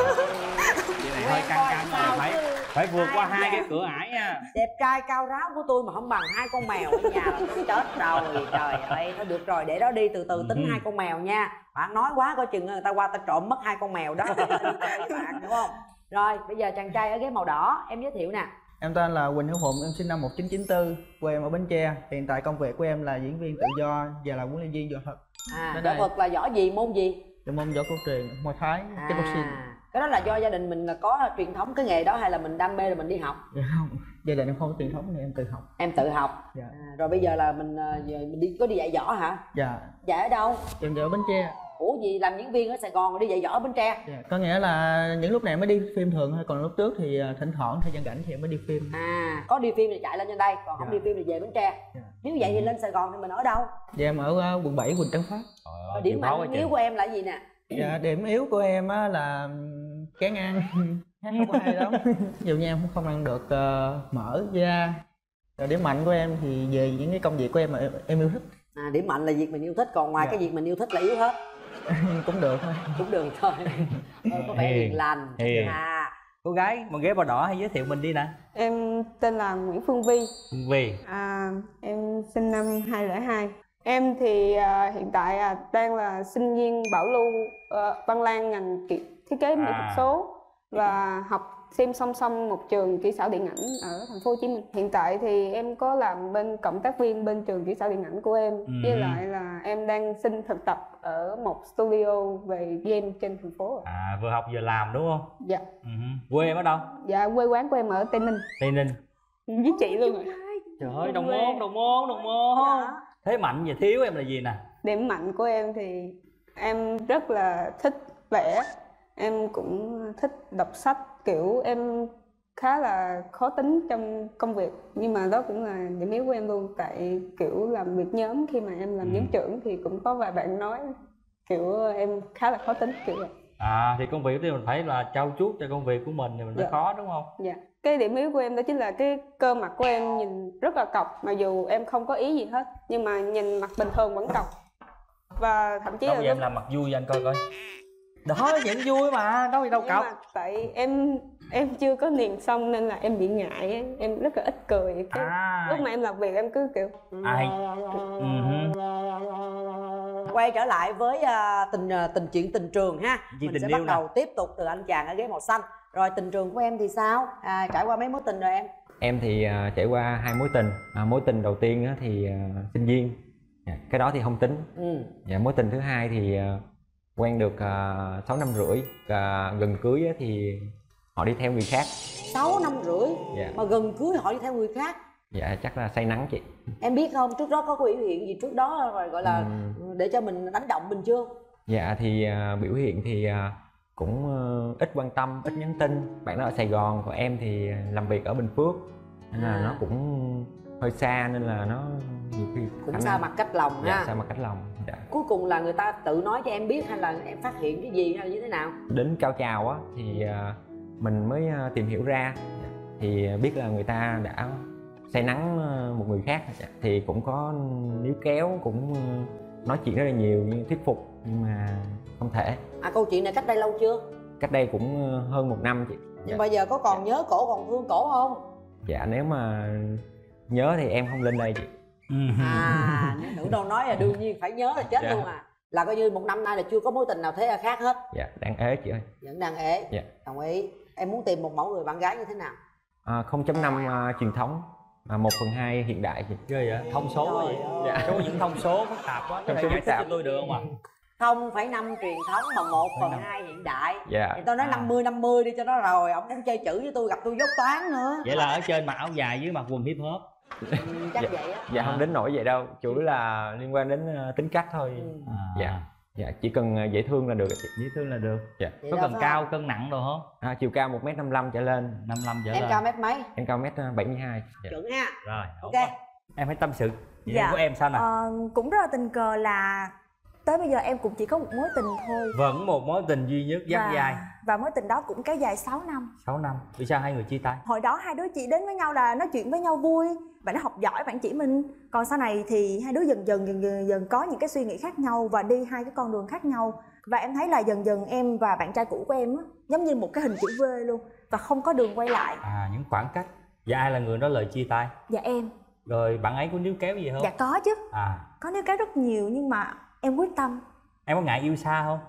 Chị này hơi căng căng rồi, phải phải vượt qua hai cái cửa ải nha. Đẹp trai cao ráo của tôi mà không bằng hai con mèo ở nhà là tôi chết rồi. Trời ơi, thôi được rồi, để đó đi, từ từ tính hai con mèo nha. Bạn nói quá coi chừng người ta qua ta trộm mất hai con mèo đó. Bạn đúng không? Rồi bây giờ chàng trai ở ghế màu đỏ, em giới thiệu nè. Em tên là Quỳnh Hữu Phụng, em sinh năm một nghìn chín trăm chín mươi tư, quê em ở Bến Tre. Hiện tại công việc của em là diễn viên tự do và là huấn luyện viên võ thuật. À, võ thuật là võ gì, môn gì? Dạ, môn võ cổ truyền, Muay Thái, à, kickboxing. Cái đó là do gia đình mình là có truyền thống cái nghề đó hay là mình đam mê rồi mình đi học? Dạ không, gia đình em không có truyền thống nên em tự học. Em tự học. Dạ. À, rồi bây giờ là mình, giờ mình đi có đi dạy võ hả? Dạ. Dạy ở đâu? Em dạy ở Bến Tre. Ủa gì làm diễn viên ở Sài Gòn rồi đi dạy võ ở Bến Tre? Dạ, có nghĩa là những lúc này em mới đi phim thường thôi, còn lúc trước thì thỉnh thoảng thời gian rảnh thì em mới đi phim. À, có đi phim thì chạy lên trên đây, còn không dạ. đi phim thì về Bến Tre. Dạ. Nếu vậy thì lên Sài Gòn thì mình ở đâu? Dạ, em ở quận bảy, Quỳnh Tân Phát. Ờ, điểm mạnh yếu của em là gì nè? Dạ, điểm yếu của em á là kén ăn, không có hay lắm. Ví dụ như em cũng không ăn được uh, mỡ, da. Rồi điểm mạnh của em thì về những cái công việc của em mà em, em yêu thích. À, điểm mạnh là việc mình yêu thích, còn ngoài dạ. cái việc mình yêu thích là yếu hết. Cũng được thôi. Cũng được thôi. Thôi, có vẻ hiền lành. Hiền. À, cô gái một ghế màu đỏ hãy giới thiệu mình đi nè. Em tên là Nguyễn Phương Vi. Phương Vi. À, em sinh năm hai không không hai. Em thì à, hiện tại à, đang là sinh viên bảo lưu à, Văn Lang ngành kỹ, thiết kế mỹ thuật số và học thêm song song một trường kỹ xảo điện ảnh ở thành phố Hồ Chí Minh. Hiện tại thì em có làm bên cộng tác viên bên trường kỹ xảo điện ảnh của em, ừ. với lại là em đang xin thực tập ở một studio về game trên thành phố. À, vừa học vừa làm đúng không? Dạ. Ừ. Quê em ở đâu? Dạ, quê quán của em ở Tây Ninh. Tây Ninh. Với chị luôn rồi. Trời ơi, đồng môn, đồng môn, đồng môn. Dạ. Thế mạnh và thiếu em là gì nè? Điểm mạnh của em thì em rất là thích vẽ. Em cũng thích đọc sách, kiểu em khá là khó tính trong công việc. Nhưng mà đó cũng là điểm yếu của em luôn. Tại kiểu làm việc nhóm, khi mà em làm ừ. nhóm trưởng thì cũng có vài bạn nói kiểu em khá là khó tính kiểu vậy. À, thì công việc thì mình phải là trau chuốt cho công việc của mình thì mình mới dạ. khó đúng không? Dạ. Cái điểm yếu của em đó chính là cái cơ mặt của em nhìn rất là cọc. Mặc dù em không có ý gì hết, nhưng mà nhìn mặt bình thường vẫn cọc. Và thậm chí đâu là vậy lúc... em làm mặt vui cho anh coi coi. Đó, vẫn vui mà, đâu gì đâu cọc. Tại em em chưa có niềng xong nên là em bị ngại ấy. Em rất là ít cười. Cái à. Lúc mà em làm việc em cứ kiểu à. uh-huh. Quay trở lại với uh, tình uh, tình chuyện tình trường ha. Chị mình sẽ bắt đầu nè. Tiếp tục từ anh chàng ở ghế màu xanh. Rồi tình trường của em thì sao? À, trải qua mấy mối tình rồi em? Em thì uh, trải qua hai mối tình. À, mối tình đầu tiên á, thì uh, sinh viên. Yeah, cái đó thì không tính. Ừ. Dạ, mối tình thứ hai thì uh, quen được uh, sáu năm rưỡi, uh, gần cưới thì họ đi theo người khác. Sáu năm rưỡi dạ. Mà gần cưới họ đi theo người khác? Dạ, chắc là say nắng chị. Em biết không, trước đó có cái biểu hiện gì trước đó rồi gọi là ừ. để cho mình đánh động mình chưa? Dạ thì uh, biểu hiện thì uh, cũng uh, ít quan tâm, ít nhắn tin. Bạn đó ở Sài Gòn, còn em thì làm việc ở Bình Phước nên là à. nó cũng hơi xa, nên là nó nhiều khi cũng xa mặt cách lòng dạ, ha. Xa mặt cách lòng. Dạ. Cuối cùng là người ta tự nói cho em biết hay là em phát hiện cái gì hay là như thế nào? Đến cao trào á thì uh, mình mới uh, tìm hiểu ra thì biết là người ta đã say nắng uh, một người khác, thì cũng có níu kéo, cũng uh, nói chuyện rất là nhiều nhưng thuyết phục nhưng mà không thể. À, câu chuyện này cách đây lâu chưa? Cách đây cũng uh, hơn một năm chị. Nhưng dạ. Bây giờ có còn nhớ cổ, còn thương cổ không? Dạ, nếu mà nhớ thì em không lên đây chị. À, nếu nữ đâu nói là đương nhiên phải nhớ là chết dạ. luôn à. Là coi như một năm nay là chưa có mối tình nào thế khác hết. Dạ, đang ế chị ơi. Vẫn đang ế. Dạ. Đồng ý. Em muốn tìm một mẫu người bạn gái như thế nào? À, không chấm năm uh, truyền thống, à, một phần hai hiện đại chị. Ghê vậy? Thông số quá vậy? Dạ. Số những thông số phức tạp quá. Có thể giải thích cho tôi được không ạ? Không phải năm truyền thống mà một phần hai hiện đại. Dạ. Thì tôi nói năm mươi năm mươi đi cho nó rồi. Ông cũng chơi chữ với tôi, gặp tôi dốt toán nữa. Vậy là ở trên mặc áo dài với mặc quần hip hop. Ừ, chắc dạ, vậy á. Dạ không đến nỗi vậy đâu, chủ yếu là liên quan đến uh, tính cách thôi. Ừ. À. Dạ. Dạ, chỉ cần uh, dễ thương là được chị. Dễ thương là được. Dạ. Có cần cao, cân nặng đồ không? À, chiều cao một mét năm mươi lăm trở lên. năm mươi lăm trở em lên. cao mét mấy? Em cao mét bảy mươi hai. Dạ. Chuẩn ha. Rồi, ok. Quá. Em hãy tâm sự. Dạ. Của em sao nè? Ờ, cũng rất là tình cờ là tới bây giờ em cũng chỉ có một mối tình thôi. Vẫn một mối tình duy nhất dắt và, dài. Và mối tình đó cũng kéo dài sáu năm. sáu năm. Vì sao hai người chia tay? Hồi đó hai đứa chỉ đến với nhau là nói chuyện với nhau vui, bạn nó học giỏi bạn chỉ mình. Còn sau này thì hai đứa dần dần dần dần, dần có những cái suy nghĩ khác nhau và đi hai cái con đường khác nhau. Và em thấy là dần dần em và bạn trai cũ của em á, giống như một cái hình chữ V luôn và không có đường quay lại. À, những khoảng cách. Và ai là người nói lời chia tay? Dạ em. Rồi bạn ấy có níu kéo gì không? Dạ có chứ. À. Có níu kéo rất nhiều nhưng mà em quyết tâm. Em có ngại yêu xa không?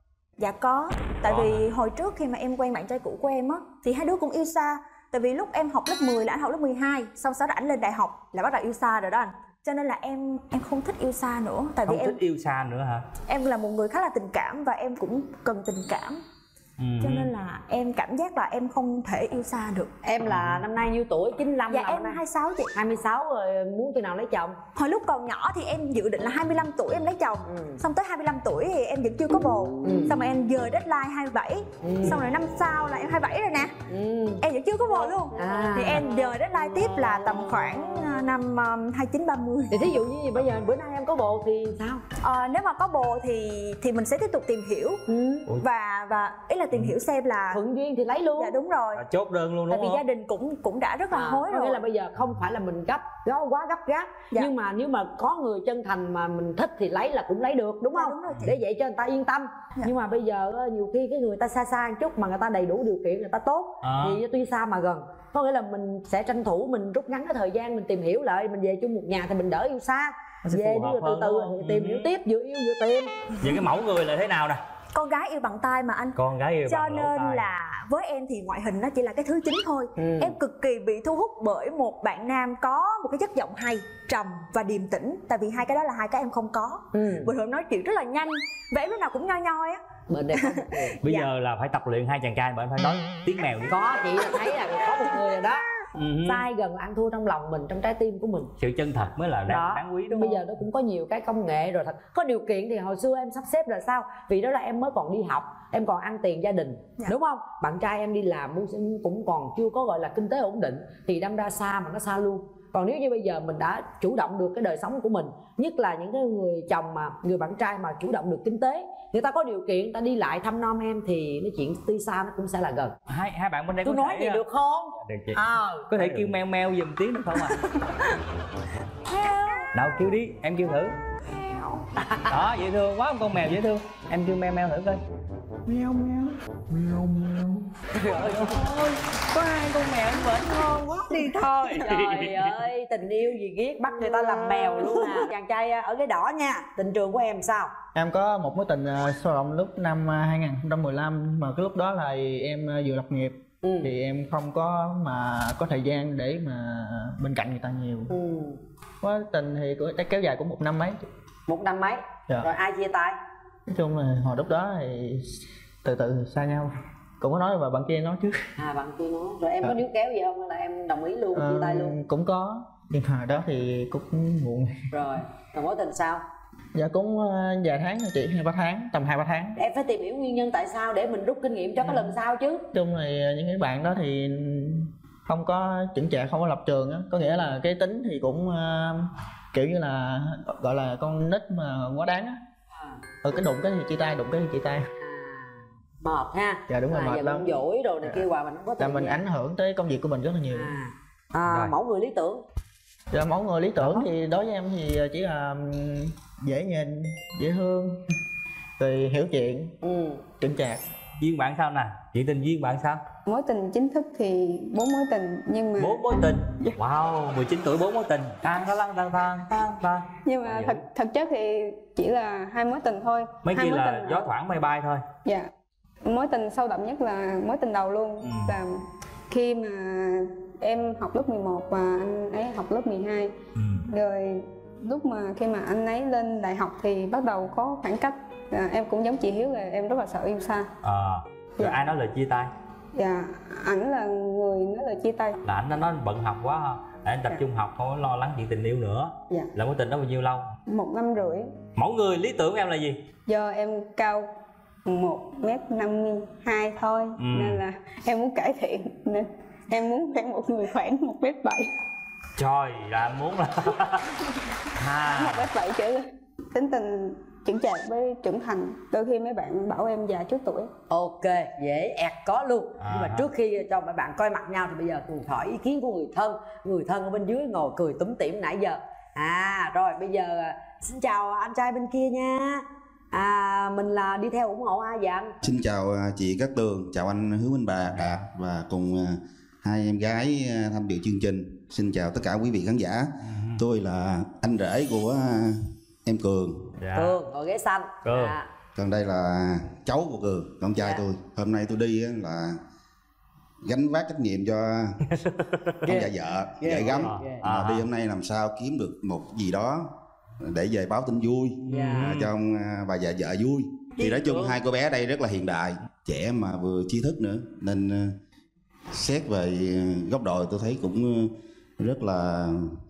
Dạ có. Tại Có vì hồi trước khi mà em quen bạn trai cũ của em á thì hai đứa cũng yêu xa. Tại vì lúc em học lớp mười là anh học lớp mười hai, xong sau đó anh lên đại học là bắt đầu yêu xa rồi đó anh. Cho nên là em em không thích yêu xa nữa. Tại Không vì thích em yêu xa nữa hả? em là một người khá là tình cảm và em cũng cần tình cảm. Ừ. Cho nên là em cảm giác là em không thể yêu xa được. Em là năm nay nhiêu tuổi? chín mươi lăm. Dạ là em hai mươi sáu chị. hai mươi sáu rồi, muốn khi nào lấy chồng? Hồi lúc còn nhỏ thì em dự định là hai mươi lăm tuổi em lấy chồng. Ừ. Xong tới hai mươi lăm tuổi thì em vẫn chưa có bồ. Ừ. Xong rồi em dời deadline hai mươi bảy. Ừ. Xong rồi năm sau là em hai mươi bảy rồi nè. Ừ. Em vẫn chưa có bồ luôn. À. Thì em dời deadline tiếp là tầm khoảng năm hai mươi chín ba mươi. Thì thí dụ như bây giờ bữa nay em có bồ thì sao? À, nếu mà có bồ thì thì mình sẽ tiếp tục tìm hiểu. Ừ. Và và ý là tìm hiểu xem là thuận duyên thì lấy luôn. Dạ đúng rồi. À, chốt đơn luôn đúng Tại vì không? gia đình cũng cũng đã rất là à, hối rồi. Nghĩa là bây giờ không phải là mình gấp gấp quá gấp gáp. Dạ. Nhưng mà nếu mà có người chân thành mà mình thích thì lấy là cũng lấy được đúng không? Dạ, đúng rồi, để vậy cho người ta yên tâm. Dạ. Nhưng mà bây giờ nhiều khi cái người ta xa xa một chút mà người ta đầy đủ điều kiện, người ta tốt à. Thì tuy xa mà gần. Có nghĩa là mình sẽ tranh thủ mình rút ngắn cái thời gian mình tìm hiểu lại, mình về chung một nhà thì mình đỡ yêu xa. Về đi rồi từ từ thì tìm hiểu tiếp, vừa yêu vừa tìm. Vậy cái mẫu người là thế nào nè? Con gái yêu bằng tay mà anh. Con gái yêu cho bằng lỗ tai. Cho nên là với em thì ngoại hình nó chỉ là cái thứ chính thôi. Ừ. Em cực kỳ bị thu hút bởi một bạn nam có một cái chất giọng hay, trầm và điềm tĩnh. Tại vì hai cái đó là hai cái em không có. Ừ. Bình thường nói chuyện rất là nhanh và em lúc nào cũng nhoi nhoi á. Bên đây có một người. Bây dạ. giờ là phải tập luyện hai chàng trai mà em phải nói tiếng mèo. Có, chị thấy là có một người rồi đó. Uh-huh. Sai gần là ăn thua trong lòng mình, trong trái tim của mình. Sự chân thật mới là đáng, đáng quý đúng bây không? Bây giờ nó cũng có nhiều cái công nghệ rồi, thật có điều kiện thì hồi xưa em sắp xếp là sao? Vì đó là em mới còn đi học, em còn ăn tiền gia đình, dạ. Đúng không? Bạn trai em đi làm cũng còn chưa có gọi là kinh tế ổn định thì đâm ra xa mà nó xa luôn. Còn nếu như bây giờ mình đã chủ động được cái đời sống của mình, nhất là những cái người chồng mà người bạn trai mà chủ động được kinh tế, người ta có điều kiện, người ta đi lại thăm nom em thì nói chuyện tuy xa nó cũng sẽ là gần. Hai hai bạn bên đây tôi có nói thể... gì được không? Được chị. À, có thể kêu meo meo giùm tiếng được không ạ? À? Đâu kêu đi, em kêu thử. Đó, dễ thương quá, một con mèo dễ thương. Em kêu meo meo thử coi. Meo meo meo meo. Trời ơi, có hai con mèo anh vẫn ngon quá đi thôi. Trời ơi, tình yêu gì ghét bắt người ta làm mèo luôn à. Chàng trai ở cái đỏ nha. Tình trường của em sao? Em có một mối tình sâu rộng lúc năm hai không một lăm, mà cái lúc đó là em vừa lập nghiệp. Ừ. Thì em không có mà có thời gian để mà bên cạnh người ta nhiều. Ừ. Mối tình thì kéo dài cũng một năm mấy. Một năm mấy? Dạ. Rồi ai chia tay? Nói chung là hồi lúc đó thì từ từ xa nhau. Cũng có nói mà bạn kia nói trước. À, bạn kia nói. Rồi em à. có níu kéo gì không hay là em đồng ý luôn, chia à, tay luôn? Cũng có, nhưng mà đó thì cũng muộn. Rồi, còn mối tình sao? Dạ cũng vài tháng rồi chị, hai ba tháng, tầm hai ba tháng. Em phải tìm hiểu nguyên nhân tại sao để mình rút kinh nghiệm cho cái lần sau chứ. Nói chung thì những cái bạn đó thì không có chững chạc, không có lập trường á. Có nghĩa là cái tính thì cũng uh, kiểu như là gọi là con nít mà quá đáng á. À. Ừ, cái đụng cái thì chia tay, đụng cái thì chia tay. À, mệt ha. Dạ đúng rồi, à, mệt lắm. Dỗi rồi này kia hoài mình không có tiền. Là mình ảnh hưởng tới công việc của mình rất là nhiều. À, à mẫu người lý tưởng. Dạ, mẫu người lý tưởng đó. Thì đối với em thì chỉ là dễ nhìn, dễ thương, rồi hiểu chuyện, ừ. chững chạc. duyên bạn sao nè, chuyện tình duyên bạn sao? Mối tình chính thức thì bốn mối tình nhưng mà Bốn mối tình. Wow, mười chín tuổi bốn mối tình. Tan ta lăng tan tan tan tan. Nhưng mà thật thực chất thì chỉ là hai mối tình thôi. Mấy hai kia mối là tình gió thoảng mây bay thôi. Dạ. Mối tình sâu đậm nhất là mối tình đầu luôn. Ừ. Là khi mà em học lớp mười một và anh ấy học lớp mười hai. Ừ. Rồi lúc mà khi mà anh ấy lên đại học thì bắt đầu có khoảng cách. À, em cũng giống chị Hiếu là em rất là sợ yêu xa. Ờ. À, rồi Dạ. ai nói lời chia tay? Dạ, ảnh là người nói lời chia tay. Là ảnh đã nói bận học quá ha. Để anh tập Dạ. trung học, không có lo lắng chuyện tình yêu nữa. Dạ. Là mối tình đó bao nhiêu lâu? Một năm rưỡi. Mẫu người lý tưởng của em là gì? Do em cao một mét năm mươi hai thôi. Ừ. Nên là em muốn cải thiện. Nên em muốn quen một người khoảng một mét bảy. Trời, là em muốn là à. một mét bảy trở lên. Tính tình chững chạc với trưởng thành. Đôi khi mấy bạn bảo em già trước tuổi. Ok, dễ ẹt có luôn. À. Nhưng mà trước khi cho mấy bạn coi mặt nhau thì bây giờ cùng hỏi ý kiến của người thân. Người thân ở bên dưới ngồi cười túm tỉm nãy giờ. À rồi bây giờ xin chào anh trai bên kia nha. À mình là đi theo ủng hộ ai vậy anh? Xin chào chị Cát Tường, chào anh Hứa Minh Bà Đạt và cùng hai em gái tham dự chương trình. Xin chào tất cả quý vị khán giả. Tôi là anh rể của em Cường. Dạ. Cường, ngồi ghế xanh. Cường. À. Còn đây là cháu của Cường, con trai Dạ. tôi. Hôm nay tôi đi là gánh vác trách nhiệm cho ông già vợ, Ghê. dạy gắm. Ghê. Mà đi hôm nay làm sao kiếm được một gì đó để về báo tin vui. Dạ. À, cho ông à, bà già vợ vui. Thì nói chung hai cô bé đây rất là hiện đại, trẻ mà vừa trí thức nữa, nên à, xét về góc độ tôi thấy cũng rất là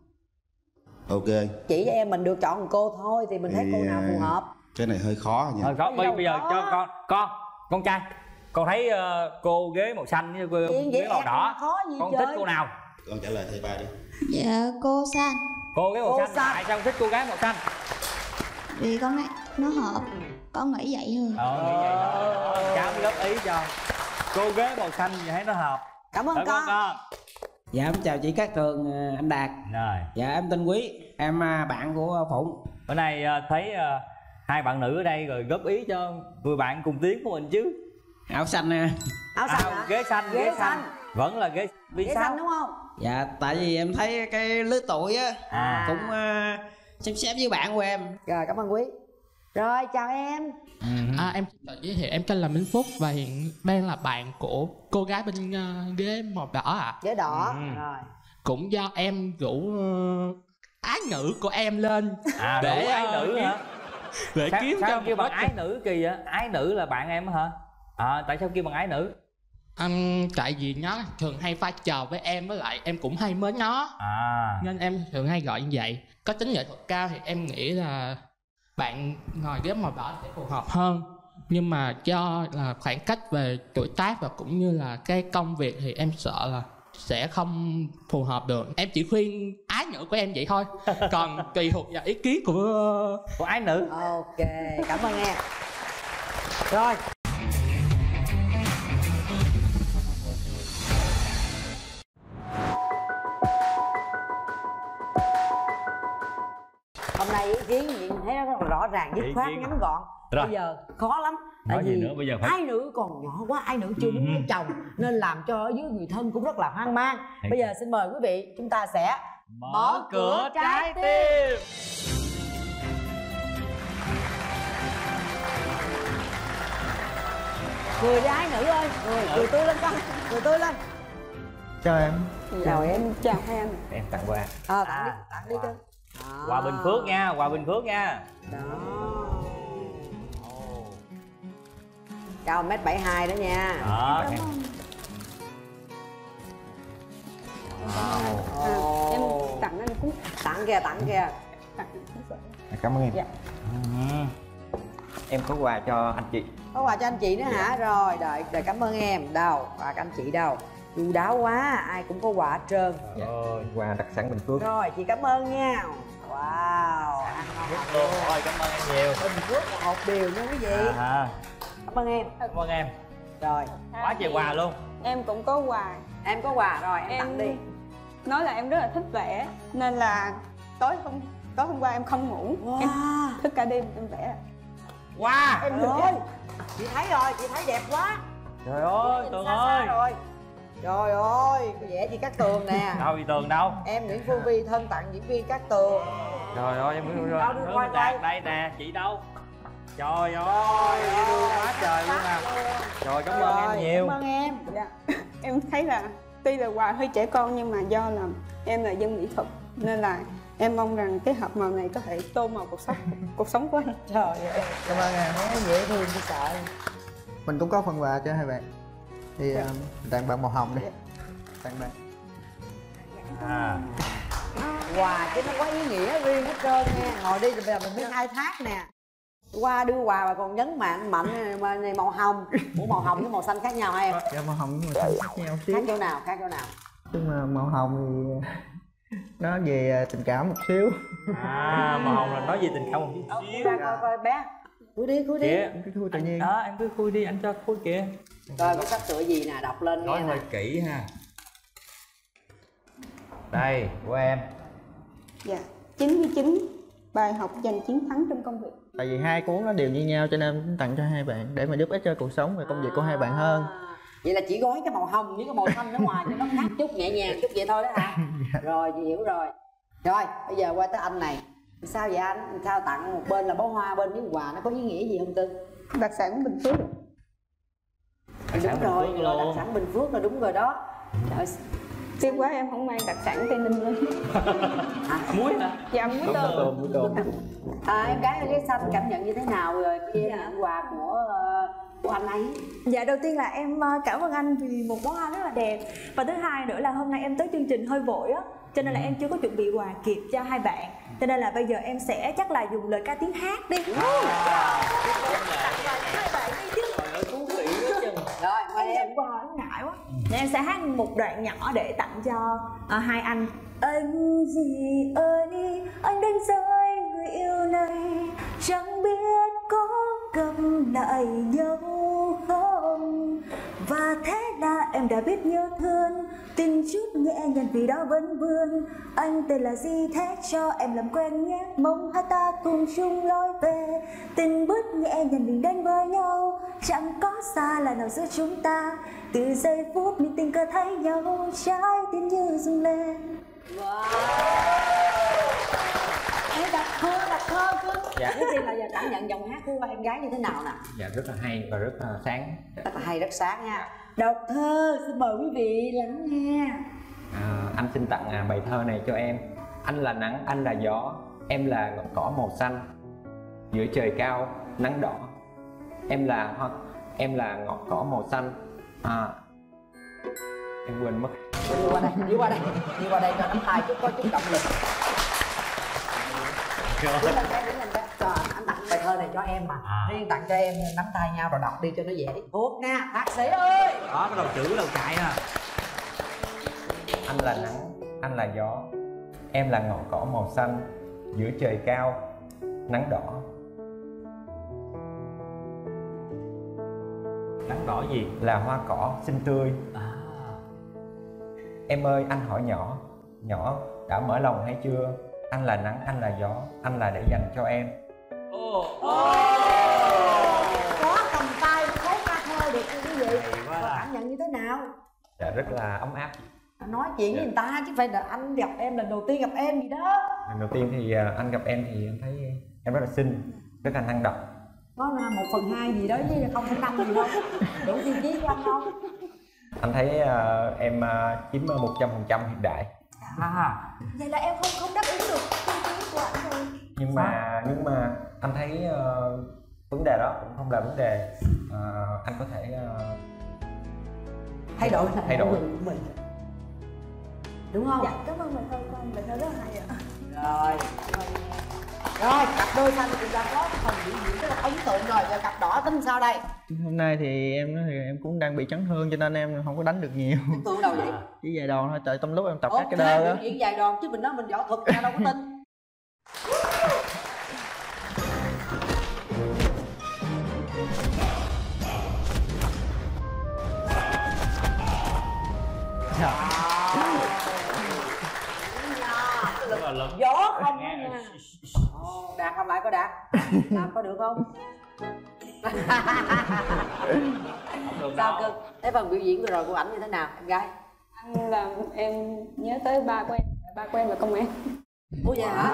ok. Chỉ cho em mình được chọn một cô thôi thì mình thấy Thì, cô nào phù hợp. Cái này hơi khó nha. Thôi có, bây, bây giờ có. cho con con con trai, con thấy uh, cô ghế màu xanh với cô Chuyện ghế vậy màu em đỏ, khó gì con chơi. thích cô nào? Con trả lời thầy ba đi. Dạ cô San. Cô ghế màu Cô xanh. xanh. Tại sao con thích cô gái màu xanh? Vì con ấy nó hợp. Con nghĩ vậy thôi. Ờ nghĩ vậy thôi. Cháu mới góp ý cho. Cô ghế màu xanh thì thấy nó hợp. Cảm ơn Cảm con. ơn con. Dạ em chào chị Cát Tường, anh Đạt. Rồi. Dạ em tên Quý, em à, bạn của Phụng. Bữa nay uh, thấy uh, hai bạn nữ ở đây rồi góp ý cho người bạn cùng tiếng của mình chứ. Áo xanh nè. Áo xanh à, hả? ghế xanh, Ghế ghế xanh. xanh. Vẫn là ghế vì Ghế sao? xanh đúng không? Dạ tại vì em thấy cái lứa tuổi á À. cũng à, xem xem với bạn của em. Rồi cảm ơn Quý. Rồi chào em. À, em tự giới thiệu, em tên là Minh Phúc và hiện đang là bạn của cô gái bên uh, ghế màu đỏ ạ. À. Ghế đỏ. Ừ. Rồi. Cũng do em rủ uh, ái nữ của em lên À để để ái uh, nữ hả? để sao, kiếm sao cho kêu một bằng quá ái trình- nữ kỳ vậy? Ái nữ là bạn em hả? À tại sao kêu bằng ái nữ? Anh tại vì nó thường hay pha trò với em, với lại em cũng hay mến nó, À nên em thường hay gọi như vậy. Có tính nghệ thuật cao thì em nghĩ là bạn ngồi ghế màu đỏ sẽ phù hợp hơn, nhưng mà do là khoảng cách về tuổi tác và cũng như là cái công việc thì em sợ là sẽ không phù hợp được. Em chỉ khuyên ái nữ của em vậy thôi, còn tùy thuộc vào ý kiến của của ái nữ. Ok, cảm ơn em. Rồi. Hôm nay ý kiến nhìn thấy nó rất là rõ ràng, dứt Ý khoát, kiến. ngắn gọn. Rồi. Bây giờ khó lắm. Tại Nói gì vì nữa, bây giờ phải- ái nữ còn nhỏ quá, ái nữ chưa muốn Ừ. lấy chồng nên làm cho ở dưới người thân cũng rất là hoang mang. Hay Bây giờ xin mời quý vị, chúng ta sẽ Mở cửa trái tim. Cười đi ái nữ ơi, cười, cười tươi lên con, cười tươi lên. Chào em. Chào em. Chào hai anh. Em tặng quà. Ờ, tặng đi, tặng đi cơ. Quà Bình Phước nha, quà Bình Phước nha. Đó. Cao mét bảy hai đó nha. Đó. em- À, em tặng anh Phúc. Tặng kìa, tặng kìa. Cảm ơn em. Dạ. Ừ. Em có quà cho anh chị. Có quà cho anh chị nữa hả? Rồi, đợi, đợi cảm ơn em. Đâu, quà các anh chị đâu. Chu đáo quá, ai cũng có quà hết trơn. Rồi, quà đặc sản Bình Phước. Rồi, chị cảm ơn nha. Wow, ăn ngon Rất luôn. Rồi, cảm ơn em nhiều. Bình Phước là hột điều nha quý vị. À, Cảm ơn em. cảm ơn em. Rồi. Quá trời quà luôn. Em cũng có quà. Em có quà rồi, em, Em tặng đi. nói là em rất là thích vẽ nên là tối hôm tối hôm qua em không ngủ. Wow. Em thức cả đêm em vẽ. Wow. Em ơi, chị thấy rồi, chị thấy đẹp quá. Trời ơi, Tường ơi. Rồi. Trời ơi, vẽ gì Cát Tường nè. Đâu gì Tường đâu? Em Nguyễn Phương Vi thân tặng diễn viên Cát Tường. Trời ơi, em Nguyễn Đâu đưa Phương quay quay. đây nè, chị đâu? Trời ơi, dễ thương quá trời luôn nè. Trời, cảm ơn em nhiều. Cảm ơn em. Dạ. Em thấy là tuy là quà hơi trẻ con nhưng mà do là em là dân mỹ thuật nên là em mong rằng cái hộp màu này có thể tô màu cuộc sống cuộc sống của anh. Trời ơi, Cảm ơn em. nó dễ thương chứ sợ. Mình cũng có phần quà cho hai bạn. Thì uh, tặng bạn màu hồng đi. Tặng bạn. À. Quà chứ nó quá ý nghĩa riêng hết trơn nha. Ngồi đi rồi bây giờ mình mới khai thác nè. Qua đưa quà mà còn nhấn mạnh mạnh này, mà này màu hồng. Ủa màu hồng với màu xanh khác nhau hả em? Dạ màu hồng với màu xanh khác nhau xíu. Khác chỗ nào? Khác chỗ nào? Nhưng mà màu hồng thì nó về tình cảm một xíu. À, màu hồng là nói về tình cảm một chút xíu. Ra coi coi bé. Khui đi, khui đi. Kìa, cái khui tự nhiên. Đó, em cứ khui đi, anh cho khui kìa. Rồi có sách tựa gì nè, đọc lên nói nghe hơi nè. kỹ ha. Đây, của em. Dạ, chín mươi chín bài học giành chiến thắng trong công việc. Tại vì hai cuốn nó đều như nhau cho nên em tặng cho hai bạn để mà giúp ích cho cuộc sống và công việc của hai bạn hơn. Vậy là chỉ gói cái màu hồng với cái màu xanh ở ngoài cho nó khác chút, nhẹ nhàng chút vậy thôi đó hả? Rồi chị hiểu rồi. Rồi bây giờ qua tới anh này. Sao vậy anh? Sao tặng một bên là bó hoa, bên với quà nó có ý nghĩa gì không Cưng? Đặc sản Bình Phước. Đúng rồi, rồi đặc sản Bình Phước là đúng rồi đó. Trời, tiếc quá em không mang đặc sản Tây Ninh lên. Muối hả? Dạ, muối tôm. Muối tôm. À, em gái Lê Xanh cảm nhận như thế nào rồi khi em nhận quà của uh, của anh ấy? Dạ đầu tiên là em cảm ơn anh vì một bó hoa rất là đẹp. Và thứ hai nữa là hôm nay em tới chương trình hơi vội á, cho nên là em chưa có chuẩn bị quà kịp cho hai bạn. Cho nên là bây giờ em sẽ chắc là dùng lời ca tiếng hát đi. Rồi, mời em. Quà nó ngại quá. Nên em sẽ hát một đoạn nhỏ để tặng cho à, hai anh. Anh gì ơi, anh đánh rơi người yêu này, chẳng biết có gặp lại nhau không. Và thế là em đã biết nhớ thương, tình chút nhẹ nhàng vì đó vẫn vương. Anh tên là gì thế cho em làm quen nhé, mong hai ta cùng chung lối về. Tình bước nhẹ nhàng mình đến với nhau, chẳng có xa là nào giữa chúng ta. Từ giây phút mình tình cờ thấy nhau, trái tim như rung lên. Wow. Em đặt thơ, đặt thơ Cưng. Dạ. Trước tiên là giờ cảm nhận giọng hát của em gái như thế nào nè? Dạ rất là hay và rất là sáng. Rất là hay, rất sáng nha. Đọc thơ, xin mời quý vị lắng nghe. À, anh xin tặng à, bài thơ này cho em. Anh là nắng, anh là gió, em là ngọn cỏ màu xanh. Giữa trời cao, nắng đỏ. Em là hoa, em là ngọn cỏ màu xanh. À, em quên mất. Đi qua đây, đi qua đây, đi qua đây cho nắm tay chút, có chút động lực. Đứng lên đây, đứng lên đây. Cho anh tặng bài thơ này cho em mà. À. Riêng tặng cho em nắm tay nhau rồi đọc đi cho nó dễ. Thuộc nha, thạc sĩ ơi. Đó, cái đầu chữ đầu chạy à. Anh là nắng, anh là gió, em là ngọn cỏ màu xanh. Giữa trời cao, nắng đỏ. Nắng đỏ gì? Là hoa cỏ xinh tươi. À. Em ơi anh hỏi nhỏ, nhỏ đã mở lòng hay chưa? Anh là nắng, anh là gió, anh là để dành cho em. Ồ, oh. Có cầm tay khối ca thơ được như quý vị. Cảm nhận như thế nào? Dạ rất là ấm áp. Nói chuyện với người ta chứ phải là anh gặp em lần đầu tiên gặp em gì đó. Lần đầu tiên thì anh gặp em thì em thấy em rất là xinh, rất là năng động. Có là một phần hai gì đó chứ không phải năm gì đâu. Đủ tiêu chí của anh không? Anh thấy uh, em uh, chiếm một trăm phần trăm hiện đại. À, vậy là em không không đáp ứng được tiêu chí của anh rồi. Nhưng mà nhưng mà anh thấy uh, vấn đề đó cũng không là vấn đề. Uh, anh có thể uh, thay đổi thay đổi của mình, đúng không? Dạ, cảm ơn bài thơ của anh, bài thơ rất hay ạ. Rồi, rồi cặp đôi xanh chúng ta có phần biểu diễn rất là ấn tượng rồi. Rồi cặp đỏ tính sao đây? Hôm nay thì em thì em cũng đang bị chấn thương cho nên em không có đánh được nhiều. Chấn thương đâu vậy? Chỉ vài đòn thôi, tại trong lúc em tập Ủa, các cái đơ á. biểu diễn vài đòn chứ mình nói mình võ thuật ra đâu có tin. Rất là lớn. Gió không đó nha. Đạt không lại có đạt. Làm có được không? Sao cưng? Cái phần biểu diễn vừa rồi của ảnh như thế nào em gái? Anh làm em nhớ tới ba của em. Ba của em là công an. Ủa vậy hả?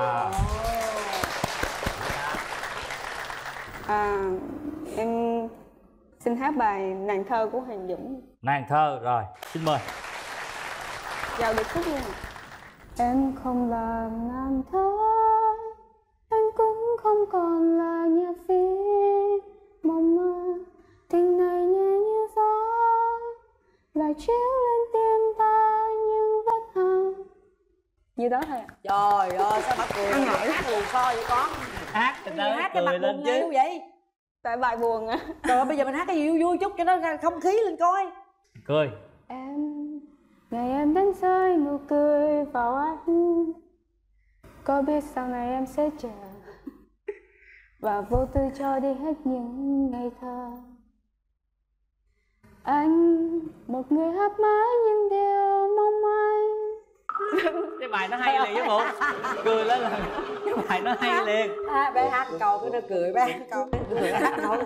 À, em xin hát bài Nàng thơ của Hoàng Dũng. Nàng thơ, rồi, xin mời. Vào điệp khúc luôn. Em không là nàng thơ, anh cũng không còn là nhạc sĩ mộng mơ, tình này nhẹ như gió lại chiếu lên tim ta những vết hằn. Như đó thôi ạ. Trời ơi sao bà cười? Ăn ngại hát buồn co vậy con? Hát cái gì hát cái mặt buồn ngay vậy? Tại bài buồn à. Trời ơi bây giờ mình hát cái gì vui vui chút cho nó ra không khí lên coi. Cười. Em ngày em đánh rơi nụ cười vào anh, có biết sau này em sẽ chờ và vô tư cho đi hết những ngày thơ. Anh một người hát mãi những điều mong manh. Cái bài nó hay liền chứ bộ. Cười lên là cái bài nó hay liền. À, bé hát câu cái nó cười, bé hát câu cái nó cười, hát câu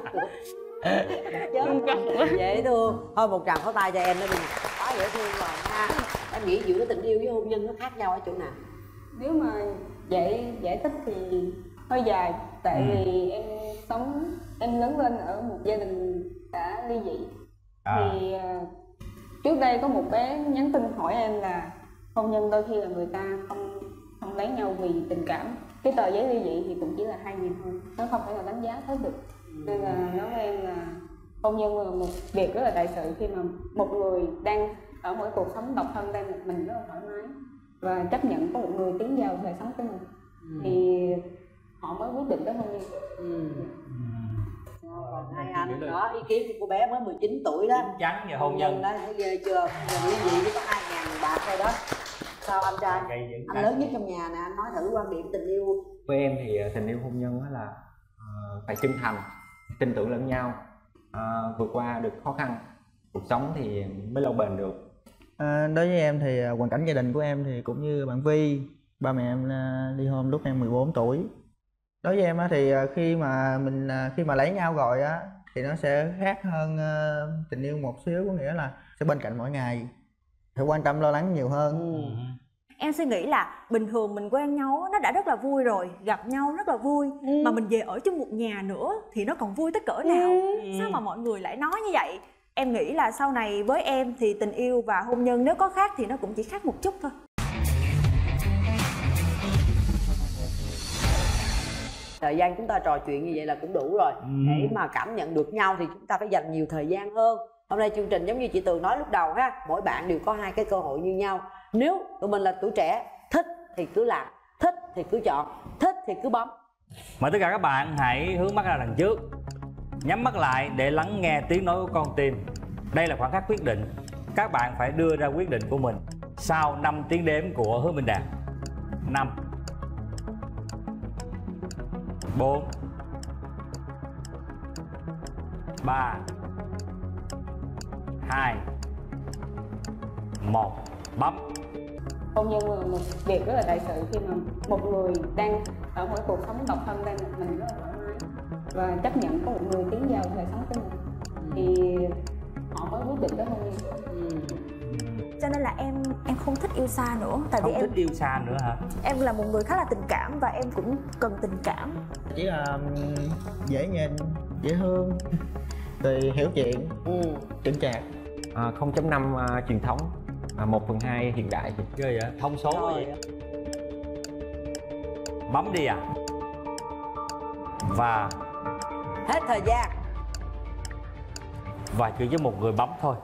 cười. Dễ thương. Thôi một tràng pháo tay cho em đó đi nè. Quá dễ thương rồi ha. Em nghĩ giữa tình yêu với hôn nhân nó khác nhau ở chỗ nào? Nếu mà giải giải thích thì hơi dài. Tại ừ. vì em sống, em lớn lên ở một gia đình đã ly dị. À. Thì uh, trước đây có một bé nhắn tin hỏi em là hôn nhân đôi khi là người ta không không lấy nhau vì tình cảm. Cái tờ giấy ly dị thì cũng chỉ là hai nghìn thôi, nó không thể là đánh giá hết được. Nên là nói với em là hôn nhân là một việc rất là đại sự, khi mà một người đang ở mỗi cuộc sống độc thân đang một mình rất là thoải mái và chấp nhận có một người tiến vào đời sống của mình ừ. thì họ mới quyết định tới hôn nhân. Ừ. Còn hai anh đó, ý kiến của cô bé mới mười chín tuổi đó, chín chắn về hôn nhân đó, thấy ghê chưa? Giờ ly dị chỉ có hai ngàn bạc thôi đó. Sao anh trai? Anh lớn nhất trong nhà nè, anh nói thử quan điểm tình yêu. Với em thì tình yêu hôn nhân là uh, phải chân thành, tin tưởng lẫn nhau, uh, vượt qua được khó khăn, cuộc sống thì mới lâu bền được. À, đối với em thì hoàn cảnh gia đình của em thì cũng như bạn Vi, ba mẹ em ly hôn lúc em mười bốn tuổi. Đối với em thì khi mà mình khi mà lấy nhau rồi á thì nó sẽ khác hơn tình yêu một xíu, có nghĩa là sẽ bên cạnh mỗi ngày, phải quan tâm lo lắng nhiều hơn. Ừ. Em suy nghĩ là bình thường mình quen nhau nó đã rất là vui rồi, gặp nhau rất là vui, ừ. mà mình về ở chung một nhà nữa thì nó còn vui tới cỡ nào. Ừ. Sao mà mọi người lại nói như vậy? Em nghĩ là sau này với em thì tình yêu và hôn nhân nếu có khác thì nó cũng chỉ khác một chút thôi. Thời gian chúng ta trò chuyện như vậy là cũng đủ rồi. ừ. Để mà cảm nhận được nhau thì chúng ta phải dành nhiều thời gian hơn. Hôm nay chương trình giống như chị Tường nói lúc đầu ha, mỗi bạn đều có hai cái cơ hội như nhau. Nếu tụi mình là tuổi trẻ, thích thì cứ làm, thích thì cứ chọn, thích thì cứ bấm. Mời tất cả các bạn hãy hướng mắt ra đằng trước, nhắm mắt lại để lắng nghe tiếng nói của con tim. Đây là khoảnh khắc quyết định. Các bạn phải đưa ra quyết định của mình sau năm tiếng đếm của Hứa Minh Đạt. Năm, bốn, ba, hai, một, bấm. Hôn nhân là một việc rất là đại sự, khi mà một người đang ở mỗi cuộc sống độc thân đang một mình rất là thoải mái và chấp nhận có một người tiến vào đời sống của mình thì họ mới quyết định tới hôn nhân. Ừ. Cho nên là em em không thích yêu xa nữa, tại không vì em thích yêu xa nữa hả? Em là một người khá là tình cảm và em cũng cần tình cảm. Chỉ là dễ nhìn, dễ thương, rồi hiểu chuyện, ừ. chững chạc. À, không chấm năm uh, truyền thống, à, một phần hai hiện đại. Ghê vậy? Thông số vậy? Bấm đi à? Và hết thời gian. Và chỉ với một người bấm thôi.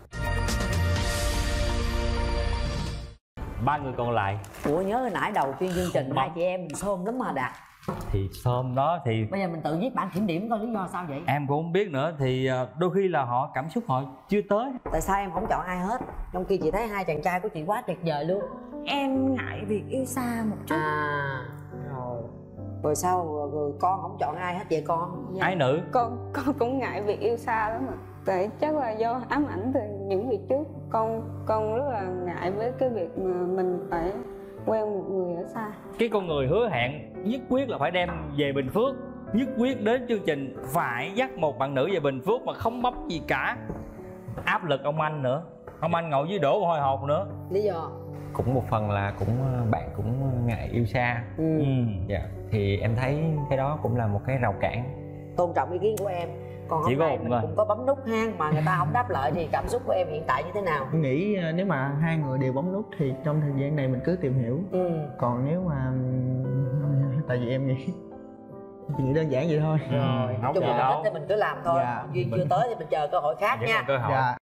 Ba người còn lại. Ủa nhớ hồi nãy đầu phiên chương trình hai chị em xôm lắm mà Đạt. Thì xôm đó thì bây giờ mình tự viết bản kiểm điểm coi lý do sao vậy. Em cũng không biết nữa, thì đôi khi là họ cảm xúc họ chưa tới. Tại sao em không chọn ai hết, trong khi chị thấy hai chàng trai của chị quá tuyệt vời luôn. Em ngại việc yêu xa một chút. À rồi rồi sao rồi con không chọn ai hết vậy con? Ái nữ. Con con cũng ngại việc yêu xa lắm mà. Tại chắc là do ám ảnh từ những việc trước. Con con rất là ngại với cái việc mà mình phải quen một người ở xa. Cái con người hứa hẹn nhất quyết là phải đem về Bình Phước nhất quyết đến chương trình phải dắt một bạn nữ về Bình Phước mà không bấm gì cả. Áp lực ông anh nữa, ông anh ngồi dưới đổ hồi hộp nữa. Lý do? Cũng một phần là cũng bạn cũng ngại yêu xa. Ừ. Ừ. Dạ. Thì em thấy cái đó cũng là một cái rào cản. Tôn trọng ý kiến của em. Còn Chỉ hôm có nay một mình người. cũng có bấm nút hang mà người ta không đáp lại thì cảm xúc của em hiện tại như thế nào? Tôi nghĩ ờ, nếu mà hai người đều bấm nút thì trong thời gian này mình cứ tìm hiểu. Ừ. Còn nếu mà ừm, tại vì em nghĩ chỉ nghĩ đơn giản vậy thôi. Rồi, nói chung là mình thích thì mình cứ làm thôi. Dạ. Duyên chưa tới thì mình chờ cơ hội khác Vẫn nha. còn cơ hội. Dạ.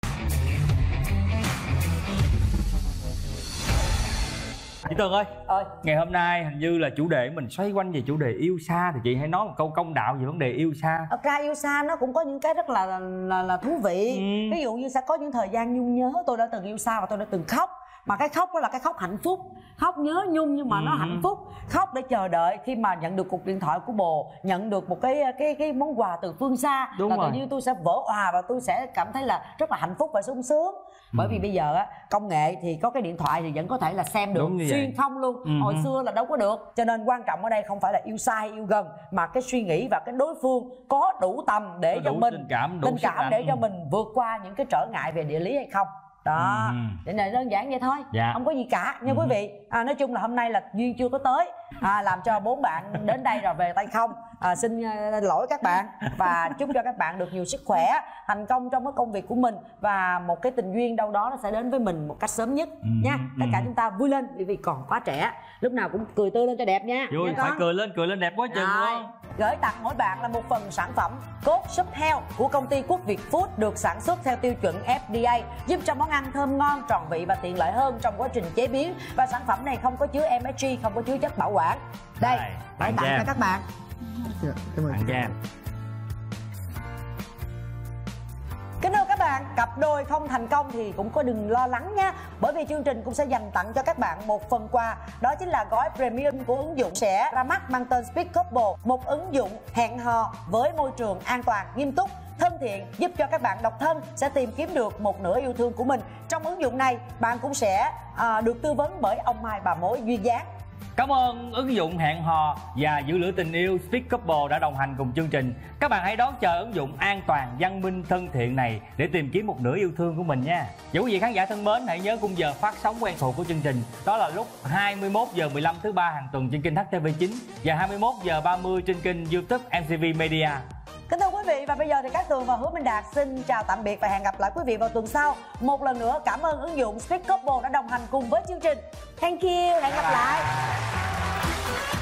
Chị Tường ơi, Ơi. ngày hôm nay hình như là chủ đề mình xoay quanh về chủ đề yêu xa, thì chị hãy nói một câu công đạo về vấn đề yêu xa. Thật ra yêu xa nó cũng có những cái rất là là, là thú vị. Ừ. Ví dụ như sẽ có những thời gian nhung nhớ. Tôi đã từng yêu xa và tôi đã từng khóc. Mà cái khóc đó là cái khóc hạnh phúc. Khóc nhớ nhung nhưng mà Ừ. nó hạnh phúc. Khóc để chờ đợi khi mà nhận được cuộc điện thoại của bồ, nhận được một cái cái cái món quà từ phương xa. Đúng là rồi. tự nhiên tôi sẽ vỡ òa và tôi sẽ cảm thấy là rất là hạnh phúc và sung sướng. Bởi vì bây giờ á, công nghệ thì có cái điện thoại thì vẫn có thể là xem được Đúng như xuyên vậy. không luôn. Ừ. Hồi xưa là đâu có được. Cho nên quan trọng ở đây không phải là yêu xa hay yêu gần, mà cái suy nghĩ và cái đối phương có đủ tầm để Có cho đủ mình tình cảm, đủ tình sức cảm mạnh. để cho Ừ. mình vượt qua những cái trở ngại về địa lý hay không. Đó, Ừ. để này đơn giản vậy thôi. Dạ. Không có gì cả nha Ừ. quý vị. À, nói chung là hôm nay là Duyên chưa có tới, à, làm cho bốn bạn đến đây rồi về tay không. À, xin uh, lỗi các bạn và chúc cho các bạn được nhiều sức khỏe, thành công trong cái công việc của mình và một cái tình duyên đâu đó nó sẽ đến với mình một cách sớm nhất. Ừ. Nha. Tất cả Ừ. chúng ta vui lên vì vì còn quá trẻ, lúc nào cũng cười tươi lên cho đẹp nha. Vui, Nha phải con. cười lên, cười lên đẹp quá chừng Rồi, luôn. gửi tặng mỗi bạn là một phần sản phẩm cốt súp heo của công ty Quốc Việt Food, được sản xuất theo tiêu chuẩn F D A, giúp cho món ăn thơm ngon, tròn vị và tiện lợi hơn trong quá trình chế biến. Và sản phẩm này không có chứa M S G, không có chứa chất bảo quản. Đây, Đây, gửi tặng tặng cho cho em. các bạn. Dạ, cảm ơn. Tặng cho em. Kính thưa các bạn, cặp đôi không thành công thì cũng có đừng lo lắng nha. Bởi vì chương trình cũng sẽ dành tặng cho các bạn một phần quà. Đó chính là gói premium của ứng dụng sẽ ra mắt mang tên Speak Couple. Một ứng dụng hẹn hò với môi trường an toàn, nghiêm túc, thân thiện, giúp cho các bạn độc thân sẽ tìm kiếm được một nửa yêu thương của mình. Trong ứng dụng này, bạn cũng sẽ à, được tư vấn bởi ông Mai bà mối duyên dáng. Cảm ơn ứng dụng hẹn hò và giữ lửa tình yêu Speak Couple đã đồng hành cùng chương trình. Các bạn hãy đón chờ ứng dụng an toàn, văn minh, thân thiện này để tìm kiếm một nửa yêu thương của mình nha. Và quý vị khán giả thân mến, hãy nhớ khung giờ phát sóng quen thuộc của chương trình. Đó là lúc hai mươi mốt giờ mười lăm thứ ba hàng tuần trên kênh H T V chín và hai mươi mốt giờ ba mươi trên kênh YouTube M T V Media. Kính thưa quý vị, và bây giờ thì Cát Tường và Hứa Minh Đạt xin chào tạm biệt và hẹn gặp lại quý vị vào tuần sau. Một lần nữa cảm ơn ứng dụng Speak Couple đã đồng hành cùng với chương trình. Thank you, hẹn gặp lại.